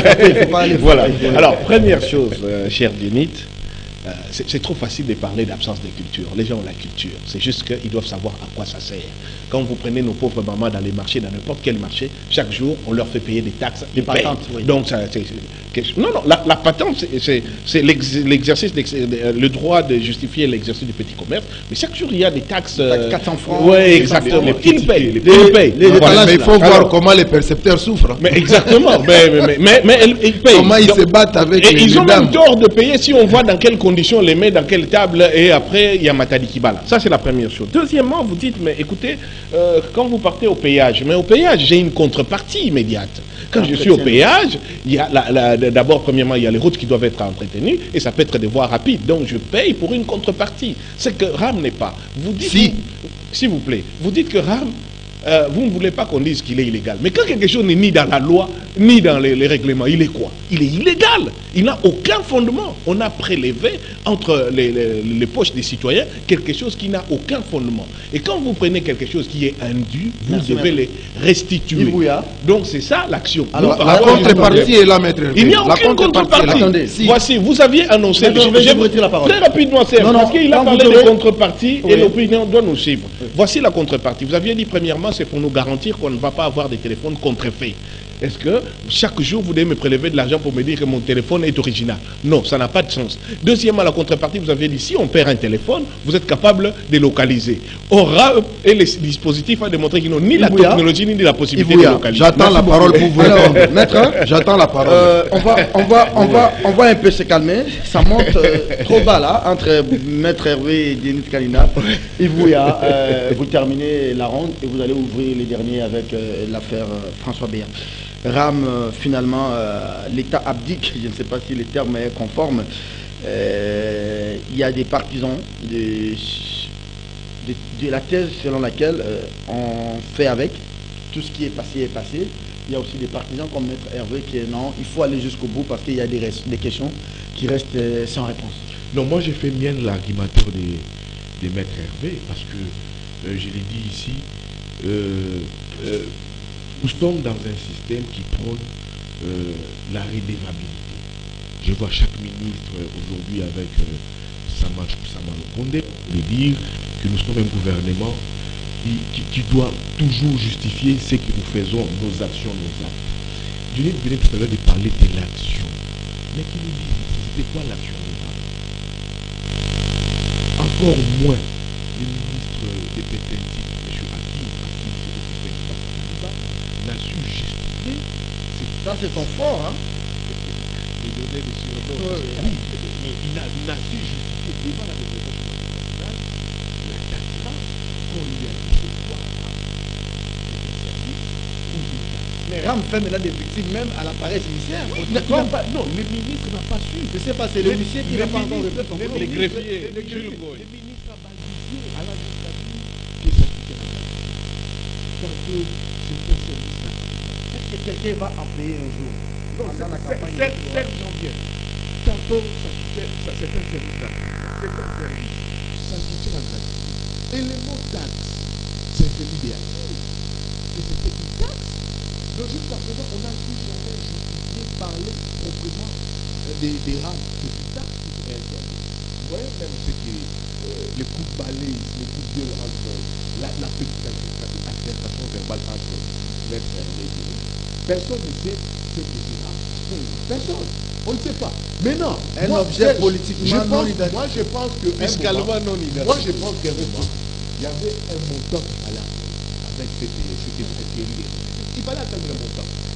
Voilà. Alors, première chose, euh, cher Dionite, euh, c'est trop facile de parler d'absence de culture. Les gens ont la culture. C'est juste qu'ils doivent savoir à quoi ça sert. Quand vous prenez nos pauvres mamans dans les marchés, dans n'importe quel marché, chaque jour, on leur fait payer des taxes. Des patentes, oui. Donc, ça, c'est, c'est, non, non, la, la patente, c'est l'exercice, le droit de justifier l'exercice du petit commerce. Mais chaque jour, il y a des taxes. Euh, quatre cents francs. Oui, exactement. Ils payent. Les, ils payent. Les, les voilà. Mais il faut voir Alors, comment les percepteurs souffrent. Mais exactement. mais, mais, mais, mais ils, ils payent. Comment ils Donc, se battent avec et les ils ont dames. même tort de payer si on voit dans quelles conditions on les met, dans quelle table, et après, il y a Matadi Kibala. Ça, c'est la première chose. Deuxièmement, vous dites, mais écoutez, euh, quand vous partez au péage, mais au péage, j'ai une contrepartie immédiate. Quand je suis au péage, il y a d'abord, premièrement, il y a les routes qui doivent être entretenues, et ça peut être des voies rapides. Donc, je paye pour une contrepartie. C'est que RAM n'est pas. Vous dites, si. S'il vous plaît, vous dites que RAM, euh, vous ne voulez pas qu'on dise qu'il est illégal. Mais quand quelque chose n'est ni dans la loi, ni dans les, les règlements, il est quoi? Il est illégal. Il n'a aucun fondement. On a prélevé entre les, les, les poches des citoyens quelque chose qui n'a aucun fondement. Et quand vous prenez quelque chose qui est indu, vous Merci devez les restituer. Donc c'est ça l'action. Alors la contrepartie est là, maître. Il n'y a aucune contrepartie. Si. Voici, vous aviez annoncé... je vais je vais la parole. Très rapidement, Serge, parce qu'il a parlé de contrepartie oui. et l'opinion doit nous suivre. Oui. Voici la contrepartie. Vous aviez dit premièrement, c'est pour nous garantir qu'on ne va pas avoir des téléphones contrefaits. Est-ce que chaque jour, vous devez me prélever de l'argent pour me dire que mon téléphone est original? Non, ça n'a pas de sens. Deuxièmement, la contrepartie, vous avez dit, si on perd un téléphone, vous êtes capable de localiser. Or, et les dispositifs ont démontré qu'ils n'ont ni la technologie, ni la possibilité Ibouya, de localiser. J'attends la parole pour vous répondre. Maître, j'attends la parole. Euh, on, va, on, va, on, va, on va un peu se calmer. Ça monte euh, trop bas là, entre Maître Hervé et Dionite Kalina. Ibouya, euh, vous terminez la ronde et vous allez ouvrir les derniers avec euh, l'affaire euh, François Béat. RAM, euh, finalement, euh, l'État abdique, je ne sais pas si le terme est conforme. Euh, il y a des partisans de, de, de la thèse selon laquelle euh, on fait avec, tout ce qui est passé est passé. Il y a aussi des partisans comme Maître Hervé qui est non, il faut aller jusqu'au bout parce qu'il y a des, des questions qui restent euh, sans réponse. Non, moi j'ai fait mienne l'argumentaire des, des Maîtres Hervé parce que, euh, je l'ai dit ici, euh, euh, nous sommes dans un système qui prône euh, la redevabilité. Je vois chaque ministre euh, aujourd'hui avec euh, Samano Condé dire que nous sommes un gouvernement qui, qui, qui doit toujours justifier ce que nous faisons, nos actions, nos actes. Dionite venait tout à l'heure de parler de l'action. Mais qui nous dit, c'était quoi l'action de l'État? Encore moins le ministre des Pétentis, M. Hakim, n'a su justifier. Ça, c'est ton fort, hein? Les données de surnom. Oui, mais il n'a su justifier devant la représentation nationale l'attachement qu'on lui a dit de quoi. Mais RAM fait maintenant des victimes même à l'appareil judiciaire. Oui, non, le ministre n'a pas su. Je ne sais pas, c'est le huissier qui n'a pas encore refait son boulot. Les greffiers, le ministre a balisé à la justice que ça quittait la justice. Parce que c'est un service national. Est-ce que quelqu'un va en payer un jour? Dans la campagne sept janvier. Tantôt, c'est un service national. C'est un service. Ça quittait la gratuité. Et le mot taxe, c'est un idéal. Et c'était une taxe. Donc jusqu'à présent, on a pu jamais justifier, parler proprement des, des rames. C'est une taxe qui serait un service. Vous voyez même ce que euh, les coups de balai, les coups de gueule entre la, la petite altercation verbale entre l'être et les deux. Personne ne sait ce que c'est là. Personne. On ne sait pas. Mais non. Un moi, objet politiquement non identifié. Moi, je pense que. Fiscalement non identifié. Moi, je pense qu'il y avait un montant qu'il fallait avec cette sécurité. Il fallait atteindre le montant.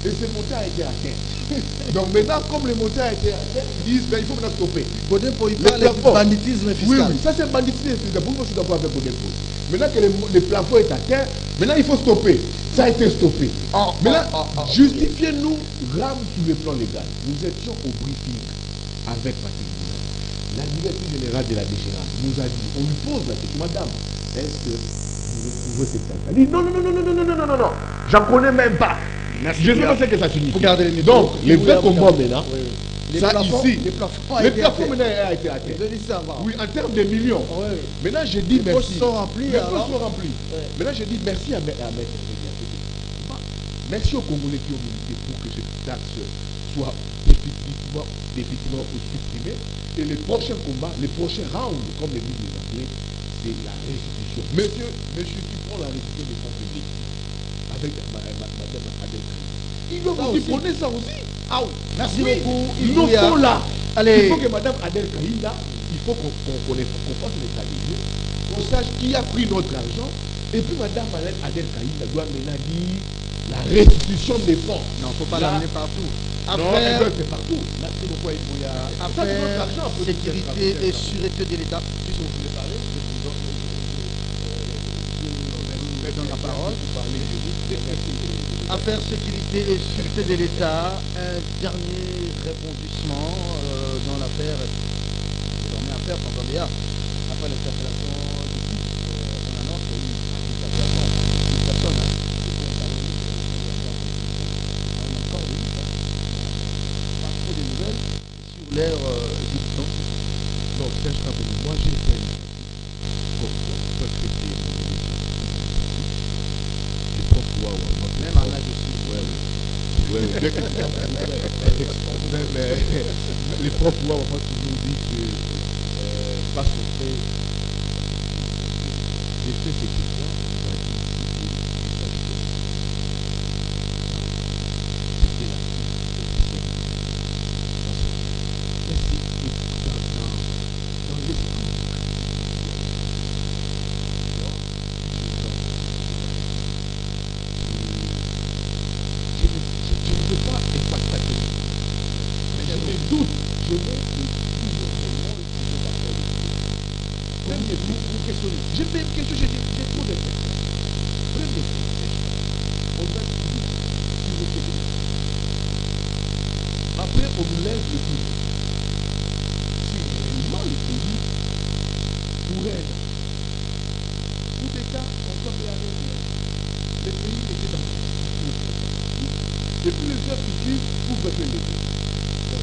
Et ce montant a été atteint. Donc maintenant, comme le montant a été atteint, ils disent ben, il faut maintenant stopper. Bodepo, il Les parle de plafonds. banditisme Oui, fiscal. oui, ça c'est banditisme fiscal. Pour nous, je suis d'accord avec Bodepo. Maintenant que le, le plafond est atteint, maintenant il faut stopper. Ça a été stoppé. Oh, maintenant, oh, oh, oh, justifiez-nous, rame sur le plan légal. Nous étions au briefing avec Patrick Mouna. La directrice générale de la D G R A nous a dit, on lui pose la question, madame, est-ce que vous pouvez cette taxe? Elle dit non, non, non, non, non, non, non, non, non, non, j'en connais même pas. Merci. Je ne sais pas ce que ça signifie. Regardez les Donc, micros. les vrais Vous combats regardez. maintenant, Oui, oui. Les ça plafonds, ici, les plafonds, les plafonds maintenant a été atteint. Je dis ça va. Oui, en termes de millions. Oui. Maintenant, je dis Les merci. poches sont remplies, Les alors. poches sont remplies. Ouais. Maintenant, je dis merci à Maître Bah, merci aux Congolais qui ont milité pour que cette taxe soit définitivement, définitivement supprimée. Et les prochains combats, les prochains rounds, comme les disent les Anglais, c'est la restitution. Monsieur, monsieur, tu prends la restitution des fonds publics avec ma, ma, madame Adèle Kaï. Il doit Ça vous aussi. prôner ça aussi. Ah oui. Merci Oui. beaucoup, Nous Yves Bouya. sommes là. Allez. Il faut que madame Adèle Kaï, là, il faut qu'on qu'on connaisse, qu'on fasse l'état des lieux, qu'on sache qui a pris notre argent. Et puis madame Adèle Kaï doit maintenant dire la restitution des fonds. Non, il ne faut pas Là- l'amener partout. Non, Affaire, elle c'est partout. Merci beaucoup, Yves Bouya. Ça, c'est notre affaire argent. peut-être, sécurité peut-être, et peut-être. sûreté de l'État. Puisque vous voulez parler, je vous donne, je vous donne la parole. Affaire sécurité et sûreté de l'État, un dernier rebondissement euh, dans l'affaire, désormais affaire Pantandéa. Après l'interpellation du couple, euh, on annonce une interpellation d'une personne. Hein. On a encore eu, hein. Pas trop de nouvelles sur l'air euh, existence. Non, Serge Kaboul, moi j'ai fait une comme ça, parce que c'est mon initiative. Les profs doivent avoir notre Même prof. en âge aussi. Ouais, ouais. Ouais, ouais. Dès que tu as même, euh, les profs doivent avoir toujours dit que euh, parce qu'on fait j'ai fait ces questions, on va dire que c'est c'était la mais c'est dans, dans, dans l'esprit. Je ne, je, je ne veux pas effacer ça. Mais je me doute, je mets toujours des mots et je m'appelle. Même des trucs pour questionner. Je fais une question, j'ai dit, j'ai trop de questions. Prenez des questions. On va toujours sur le côté. Après, on nous lève le plus. Si réellement le pays pourrait être coup d'État, on peut regarder. Le pays était dans et puis les heures qui disent, vous pouvez le dire. Moi,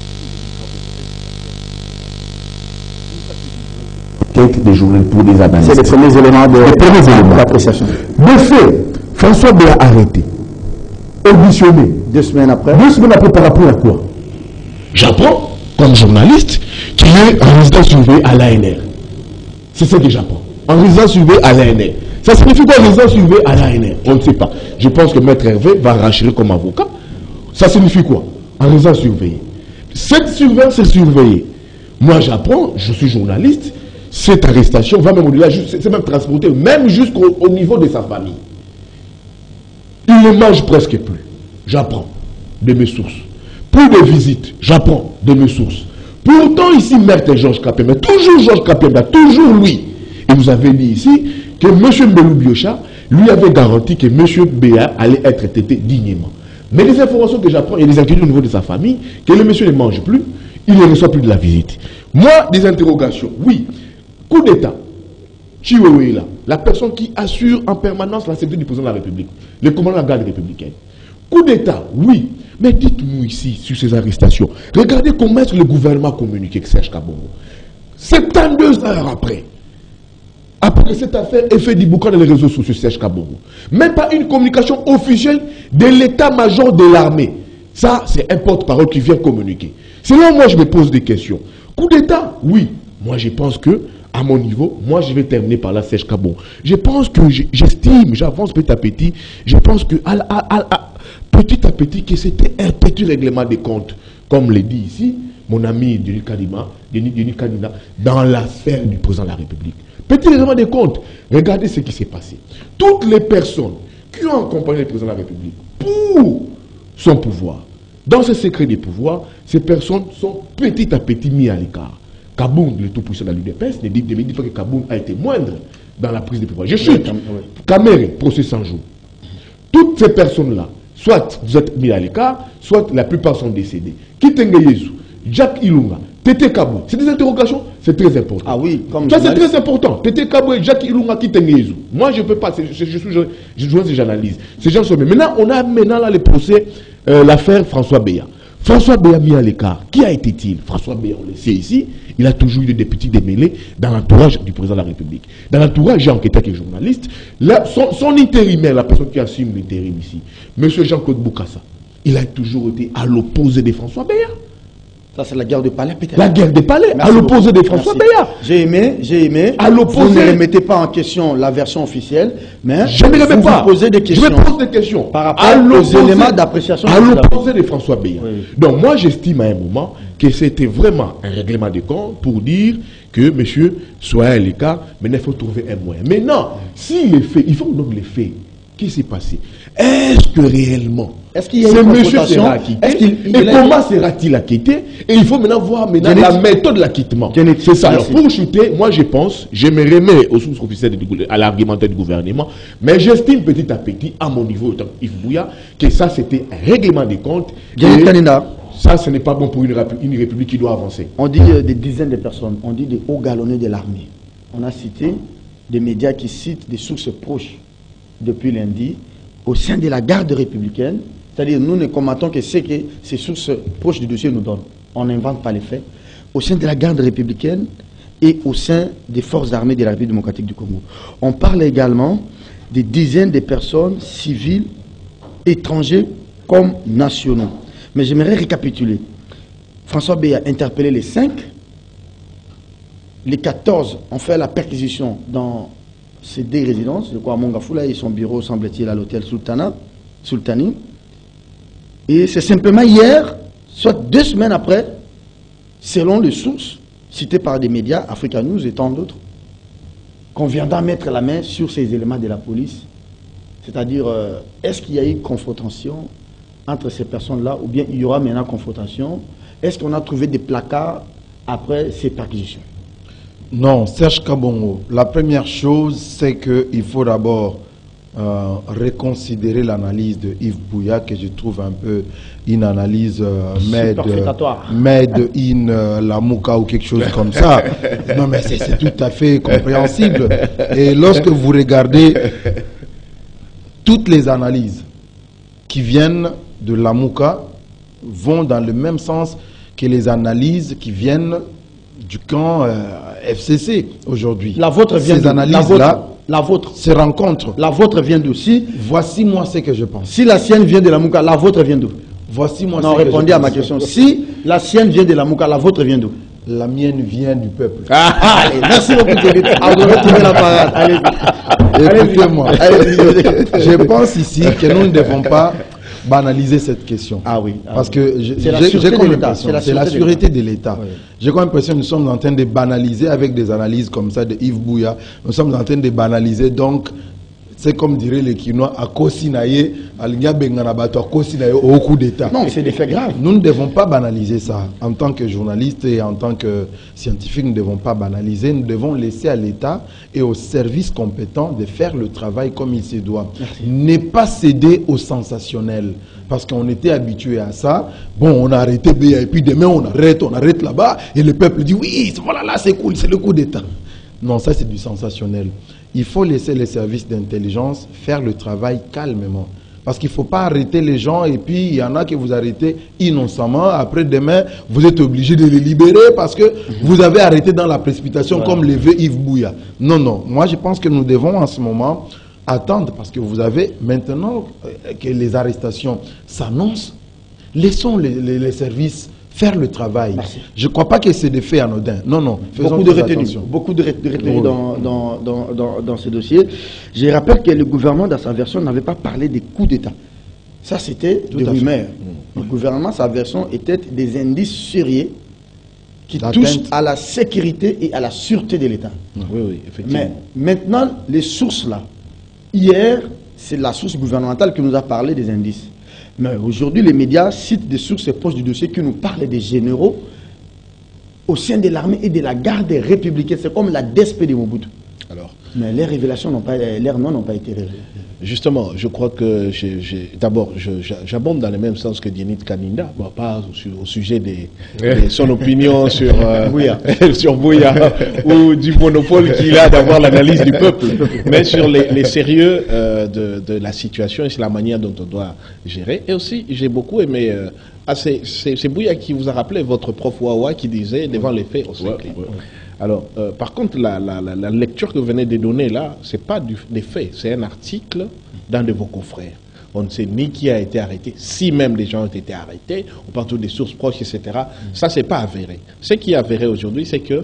je pense. Quelques des journaux pour des analyses. C'est les premiers éléments de Les premiers éléments. d'appréciation. De fait, François Béa arrêté, auditionné, Deux semaines après. deux semaines après par rapport à quoi? J'apprends, comme journaliste, qu'il est en résidence surveillée à l'A N R. C'est ce que j'apprends. En résidence surveillée à l'A N R. Ça signifie quoi résidence surveillée à l'A N R? On ne sait pas. Je pense que Maître Hervé va racheter comme avocat. Ça signifie quoi? En résidence surveillée. Cette surveillance est surveillée. Moi j'apprends, je suis journaliste, cette arrestation va même au-delà, c'est même transporté, même jusqu'au au niveau de sa famille. Il ne mange presque plus. J'apprends de mes sources. Pour des visites, j'apprends de mes sources. Pourtant ici, Maître Georges Kapemba, toujours Georges Kapemba, toujours lui. Et vous avez dit ici que M. Mbelou Biocha lui avait garanti que M. Béa allait être traité dignement. Mais les informations que j'apprends, il y a des inquiétudes au niveau de sa famille, que le monsieur ne mange plus, il ne reçoit plus de la visite. Moi, des interrogations, oui. Coup d'État, Chiwewe là, la personne qui assure en permanence la sécurité du président de la République, le commandant de la garde républicaine. Coup d'État, oui. Mais dites-nous ici, sur ces arrestations, regardez comment est-ce que le gouvernement a communiqué avec Serge Kabongo. soixante-douze heures après, après que cette affaire ait fait du boucan dans les réseaux sociaux, Serge Kabongo. Même pas une communication officielle de l'état-major de l'armée. Ça, c'est un porte-parole qui vient communiquer. Sinon, moi, je me pose des questions. Coup d'État, oui. Moi, je pense que, à mon niveau, moi, je vais terminer par la Serge Kabongo. Je pense que j'estime, j'avance petit à petit, je pense que, à, à, à, à, petit à petit, que c'était un petit règlement des comptes, comme le dit ici mon ami Denis Kadima, Denis, Denis Kadina, dans l'affaire du président de la République. Petit règlement des comptes. Regardez ce qui s'est passé. Toutes les personnes qui ont accompagné le président de la République pour son pouvoir. Dans ce secret des pouvoirs, ces personnes sont petit à petit mises à l'écart. Kaboun, le tout-puissant de l'U D P S, ne dit, ne dit pas que Kaboun a été moindre dans la prise de pouvoir. Je chute. Kamere, procès cent jours. Toutes ces personnes-là, soit vous êtes mis à l'écart, soit la plupart sont décédés. Kitenge Yezu, Jack Ilunga, Tete Kabou, c'est des interrogations, c'est très important. Ah oui, comme ça c'est très important. Tete Kabou et Jack Ilunga, Kitenge Yezu. Moi je ne peux pas, je, je, je, je, je, j'analyse. Ces gens sont. Maintenant, on a maintenant là les procès, euh, l'affaire François Béa. François Béa mis à l'écart. Qui a été-il? François Béa, on le sait ici, il a toujours eu des députés démêlés dans l'entourage du président de la République. Dans l'entourage, j'ai enquêté avec les journalistes. Là, son, son intérimaire, la personne qui assume l'intérim ici, M. Jean-Claude Boukassa, il a toujours été à l'opposé de François Béa. Ça, c'est la guerre de palais, peut-être. La guerre des palais, à l'opposé de François Béa. J'ai aimé, j'ai aimé. À l'opposé. Vous ne remettez pas en question la version officielle, mais je ne remets pas. Vous posez des questions. Je me pose des questions. Par rapport aux éléments d'appréciation. À l'opposé de François Béa. Oui. Donc, moi, j'estime à un moment que c'était vraiment un règlement de compte pour dire que monsieur soit à l'écart, mais il faut trouver un moyen. Maintenant, si les faits, il faut qu'on donne les faits. Qu'est-ce qui s'est passé? Est-ce que réellement, est-ce qu'il y a une confrontation? Est-ce qu'il, et comment sera-t-il acquitté? Et il faut maintenant voir maintenant la méthode de l'acquittement. C'est ça. Alors, pour chuter, moi je pense, je me remets aux sources officielles à l'argumentaire du gouvernement, mais j'estime petit à petit, à mon niveau, Yves Bouya, que ça c'était un règlement des comptes. Ça, ce n'est pas bon pour une, une république qui doit avancer. On dit euh, des dizaines de personnes, on dit des hauts galonnés de l'armée. On a cité des médias qui citent des sources proches depuis lundi au sein de la garde républicaine. C'est-à-dire, nous ne commentons que ce que ces sources proches du dossier nous donnent. On n'invente pas les faits. Au sein de la garde républicaine et au sein des forces armées de la République démocratique du Congo. On parle également des dizaines de personnes civiles, étrangers comme nationaux. Mais j'aimerais récapituler. François B a interpellé les cinq. Les quatorze ont fait la perquisition dans ces deux résidences. Je crois à Mongafoula et son bureau, semble-t-il, à l'hôtel Sultana, Sultani. Et c'est simplement hier, soit deux semaines après, selon les sources citées par des médias, Africa News et tant d'autres, qu'on viendra mettre la main sur ces éléments de la police. C'est-à-dire, euh, est-ce qu'il y a eu confrontation entre ces personnes-là, ou bien il y aura maintenant confrontation? Est-ce qu'on a trouvé des placards après ces perquisitions? Non, Serge Kabongo, la première chose, c'est qu'il faut d'abord euh, reconsidérer l'analyse de Yves Bouya, que je trouve un peu une analyse euh, made, made in euh, la Mouka ou quelque chose comme ça. Non, mais c'est tout à fait compréhensible. Et lorsque vous regardez toutes les analyses qui viennent de la Mouka vont dans le même sens que les analyses qui viennent du camp euh, F C C aujourd'hui. La vôtre vient Ces analyses-là la vôtre se rencontrent. La vôtre vient d'où? Si, voici moi ce que je pense. Si la sienne vient de la Mouka, la vôtre vient d'où? Voici moi non, ce que je pense. répondez à ma question. Si la sienne vient de la Mouka, la vôtre vient d'où? La mienne vient du peuple. Ah, allez, merci beaucoup. Vous retirez la parole. Allez, écoutez-moi. Je pense ici que nous ne devons pas banaliser cette question. Ah oui. Ah Parce oui. que j'ai comme l'impression, c'est la sûreté de l'État. Oui. J'ai comme l'impression que nous sommes en train de banaliser avec des analyses comme ça de Yves Bouya. Nous sommes en train de banaliser donc, c'est comme dirait les Quinois, à Kosinaye, à L'Ignabenganabato, à Kosinaye au coup d'État. Non, c'est des faits graves. Nous ne devons pas banaliser ça. En tant que journaliste et en tant que scientifique, nous ne devons pas banaliser. Nous devons laisser à l'État et aux services compétents de faire le travail comme il se doit. Ne pas céder au sensationnel. Parce qu'on était habitué à ça. Bon, on a arrêté B A et puis demain on arrête, on arrête là-bas. Et le peuple dit oui, voilà là, c'est cool, c'est le coup d'État. Non, ça c'est du sensationnel. Il faut laisser les services d'intelligence faire le travail calmement. Parce qu'il ne faut pas arrêter les gens et puis il y en a que vous arrêtez innocemment. Après demain, vous êtes obligé de les libérer parce que vous avez arrêté dans la précipitation voilà. Comme le veut Yves Bouya. Non, non. Moi, je pense que nous devons en ce moment attendre parce que vous avez maintenant que les arrestations s'annoncent. Laissons les, les, les services faire le travail. Merci. Je ne crois pas que c'est des faits anodins. Non, non. Beaucoup de retenues, beaucoup de retenues oui. dans, dans, dans, dans, dans ce dossier. Je rappelle que le gouvernement, dans sa version, n'avait pas parlé des coups d'État. Ça, c'était des rumeurs. Mmh. Le gouvernement, sa version, était des indices sérieux qui touchent à la sécurité et à la sûreté de l'État. Oui, oui, effectivement. Mais maintenant, les sources là, hier, c'est la source gouvernementale qui nous a parlé des indices. Mais aujourd'hui, les médias citent des sources proches du dossier qui nous parlent des généraux au sein de l'armée et de la garde républicaine. C'est comme la D S P de Mobutu. Alors, mais les révélations n'ont pas, leurs noms n'ont pas été révélés. Justement, je crois que d'abord, j'abonde dans le même sens que Dienit Kaninda, bon, pas au, au sujet de son opinion sur euh, Bouya, sur Bouya ou du monopole qu'il a d'avoir l'analyse du peuple, mais sur les, les sérieux euh, de, de la situation et sur la manière dont on doit gérer. Et aussi, j'ai beaucoup aimé, euh, ah, c'est Bouya qui vous a rappelé votre prof Wawa qui disait devant les faits, on s'incline. Ouais, ouais. Alors, euh, par contre, la, la, la, la lecture que vous venez de donner là, ce n'est pas du, des faits, c'est un article d'un de vos confrères. On ne sait ni qui a été arrêté, si même des gens ont été arrêtés, on parle des sources proches, et cetera. Mm. Ça, ce n'est pas avéré. Ce qui est avéré aujourd'hui, c'est que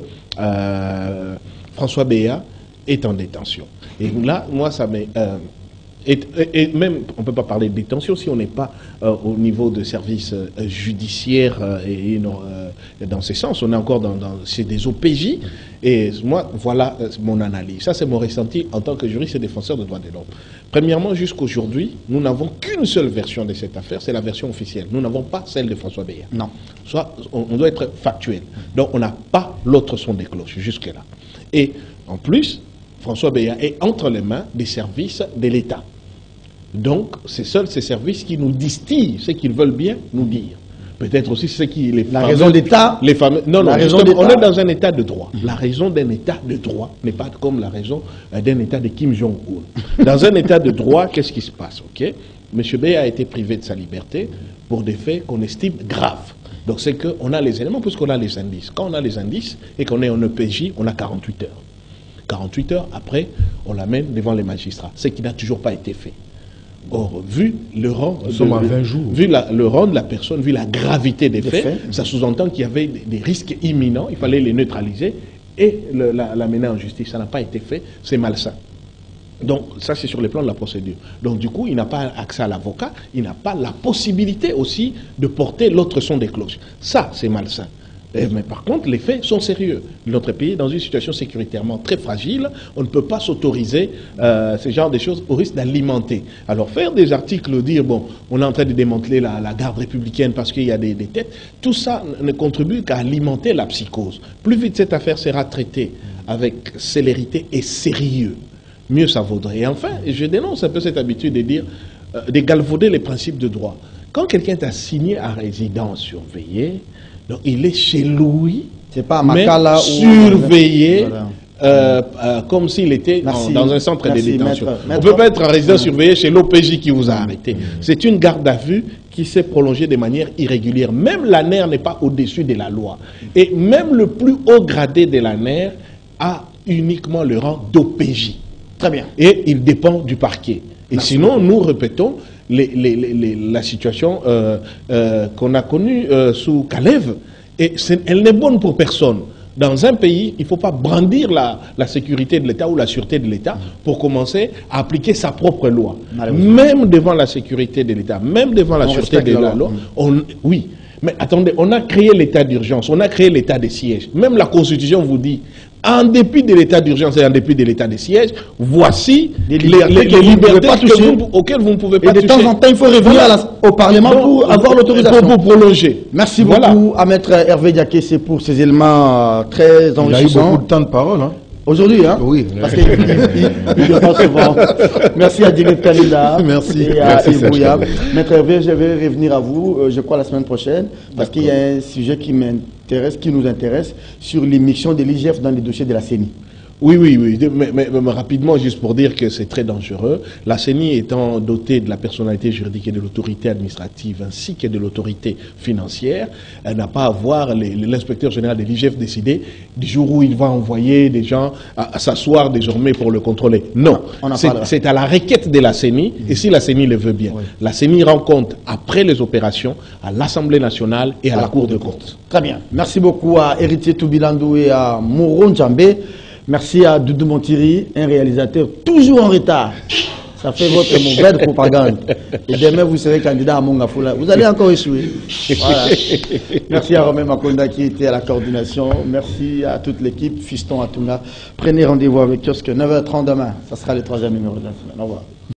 euh, François Béa est en détention. Et là, moi, ça m'est... Euh, Et, et, et même, on ne peut pas parler de détention si on n'est pas euh, au niveau de services euh, judiciaires euh, et, et non, euh, dans ces sens. On est encore dans, dans c'est des O P J. Et moi, voilà euh, mon analyse. Ça, c'est mon ressenti en tant que juriste et défenseur de droits de l'homme. Premièrement, jusqu'aujourd'hui, nous n'avons qu'une seule version de cette affaire, c'est la version officielle. Nous n'avons pas celle de François Béa. Non. Soit, on, on doit être factuel. Donc, on n'a pas l'autre son des cloches jusque-là. Et en plus, François Béa est entre les mains des services de l'État. Donc, c'est seuls ces services qui nous distillent ce qu'ils veulent bien nous dire. Peut-être aussi ce qui... Les la fameux, raison d'État les fameux, Non, non, raison on est dans un état de droit. La raison d'un état de droit n'est pas comme la raison d'un état de Kim Jong-un. Dans un état de droit, qu'est-ce qui se passe, ok? M. B a été privé de sa liberté pour des faits qu'on estime graves. Donc, c'est qu'on a les éléments puisqu'on a les indices. Quand on a les indices et qu'on est en E P J, on a quarante-huit heures. quarante-huit heures après, on l'amène devant les magistrats. Ce qui n'a toujours pas été fait. Or, vu le rang, Nous sommes à vingt jours. Vu la, le rang de la personne, vu la gravité des, des faits, faits, ça sous-entend qu'il y avait des, des risques imminents, il fallait les neutraliser et le, la, la mener en justice. Ça n'a pas été fait, c'est malsain. Donc, ça, c'est sur le plan de la procédure. Donc, du coup, il n'a pas accès à l'avocat, il n'a pas la possibilité aussi de porter l'autre son des cloches. Ça, c'est malsain. Mais par contre, les faits sont sérieux. Notre pays est dans une situation sécuritairement très fragile. On ne peut pas s'autoriser euh, ce genre de choses au risque d'alimenter. Alors faire des articles, dire, bon, on est en train de démanteler la, la garde républicaine parce qu'il y a des, des têtes, tout ça ne contribue qu'à alimenter la psychose. Plus vite cette affaire sera traitée avec célérité et sérieux, mieux ça vaudrait. Et enfin, je dénonce un peu cette habitude de dire, euh, de galvauder les principes de droit. Quand quelqu'un est assigné à résidence surveillée, donc il est chez lui, c'est pas à Makala mais surveillé, voilà. euh, euh, comme s'il était en, dans un centre Merci, de détention. Maître, maître, on ne peut pas être un résident surveillé chez l'O P J qui vous a arrêté. Mmh. C'est une garde à vue qui s'est prolongée de manière irrégulière. Même l'A N E R n'est pas au-dessus de la loi. Et même le plus haut gradé de l'A N E R a uniquement le rang d'O P J. Très bien. Et il dépend du parquet. Et Merci sinon, beaucoup. Nous répétons, Les, les, les, la situation euh, euh, qu'on a connue euh, sous Kalev, et elle n'est bonne pour personne. Dans un pays, il ne faut pas brandir la, la sécurité de l'État ou la sûreté de l'État pour commencer à appliquer sa propre loi. Même devant la sécurité de l'État, même devant la on sûreté de la, la loi, on, oui. Mais attendez, on a créé l'état d'urgence, on a créé l'état de siège. Même la Constitution vous dit, en dépit de l'état d'urgence et en dépit de l'état de siège, voici les libertés, les, les, les libertés que vous, auxquelles vous ne pouvez pas toucher. Et de temps en temps, il faut revenir voilà. à la, au Parlement Donc, pour avoir l'autorisation. Pour, pour prolonger. Merci voilà. beaucoup à Maître Hervé Diakessé pour ces éléments très enrichissants. Il a eu beaucoup de temps de parole, hein. Aujourd'hui, hein? Oui. Parce qu'il ne pas souvent. Merci à Dienit Kaninda. Merci. Et à Bouya. Maître Hervé, je vais revenir à vous, euh, je crois, la semaine prochaine, parce qu'il y a un sujet qui m'intéresse, qui nous intéresse, sur l'émission de l'I G F dans les dossiers de la C E N I. Oui, oui, oui. Mais, mais, mais rapidement, juste pour dire que c'est très dangereux. La C E N I étant dotée de la personnalité juridique et de l'autorité administrative ainsi que de l'autorité financière, elle n'a pas à voir l'inspecteur général de l'I G F décider du jour où il va envoyer des gens à, à s'asseoir désormais pour le contrôler. Non, c'est à la requête de la C E N I et si la C E N I le veut bien. Oui. La C E N I rend compte après les opérations à l'Assemblée nationale et à, à la, la Cour de compte. Très bien. Merci beaucoup à Héritier Toubilandou et à Moron Djambé. Merci à Doudou Montiri, un réalisateur toujours en retard. Ça fait votre mauvaise propagande. Et demain, vous serez candidat à Mongafoula. Vous allez encore échouer. Voilà. Merci à Romain Makonda qui était à la coordination. Merci à toute l'équipe. Fiston Atunga. Prenez rendez-vous avec Kiosque neuf heures trente demain. Ça sera le troisième numéro de la semaine. Au revoir.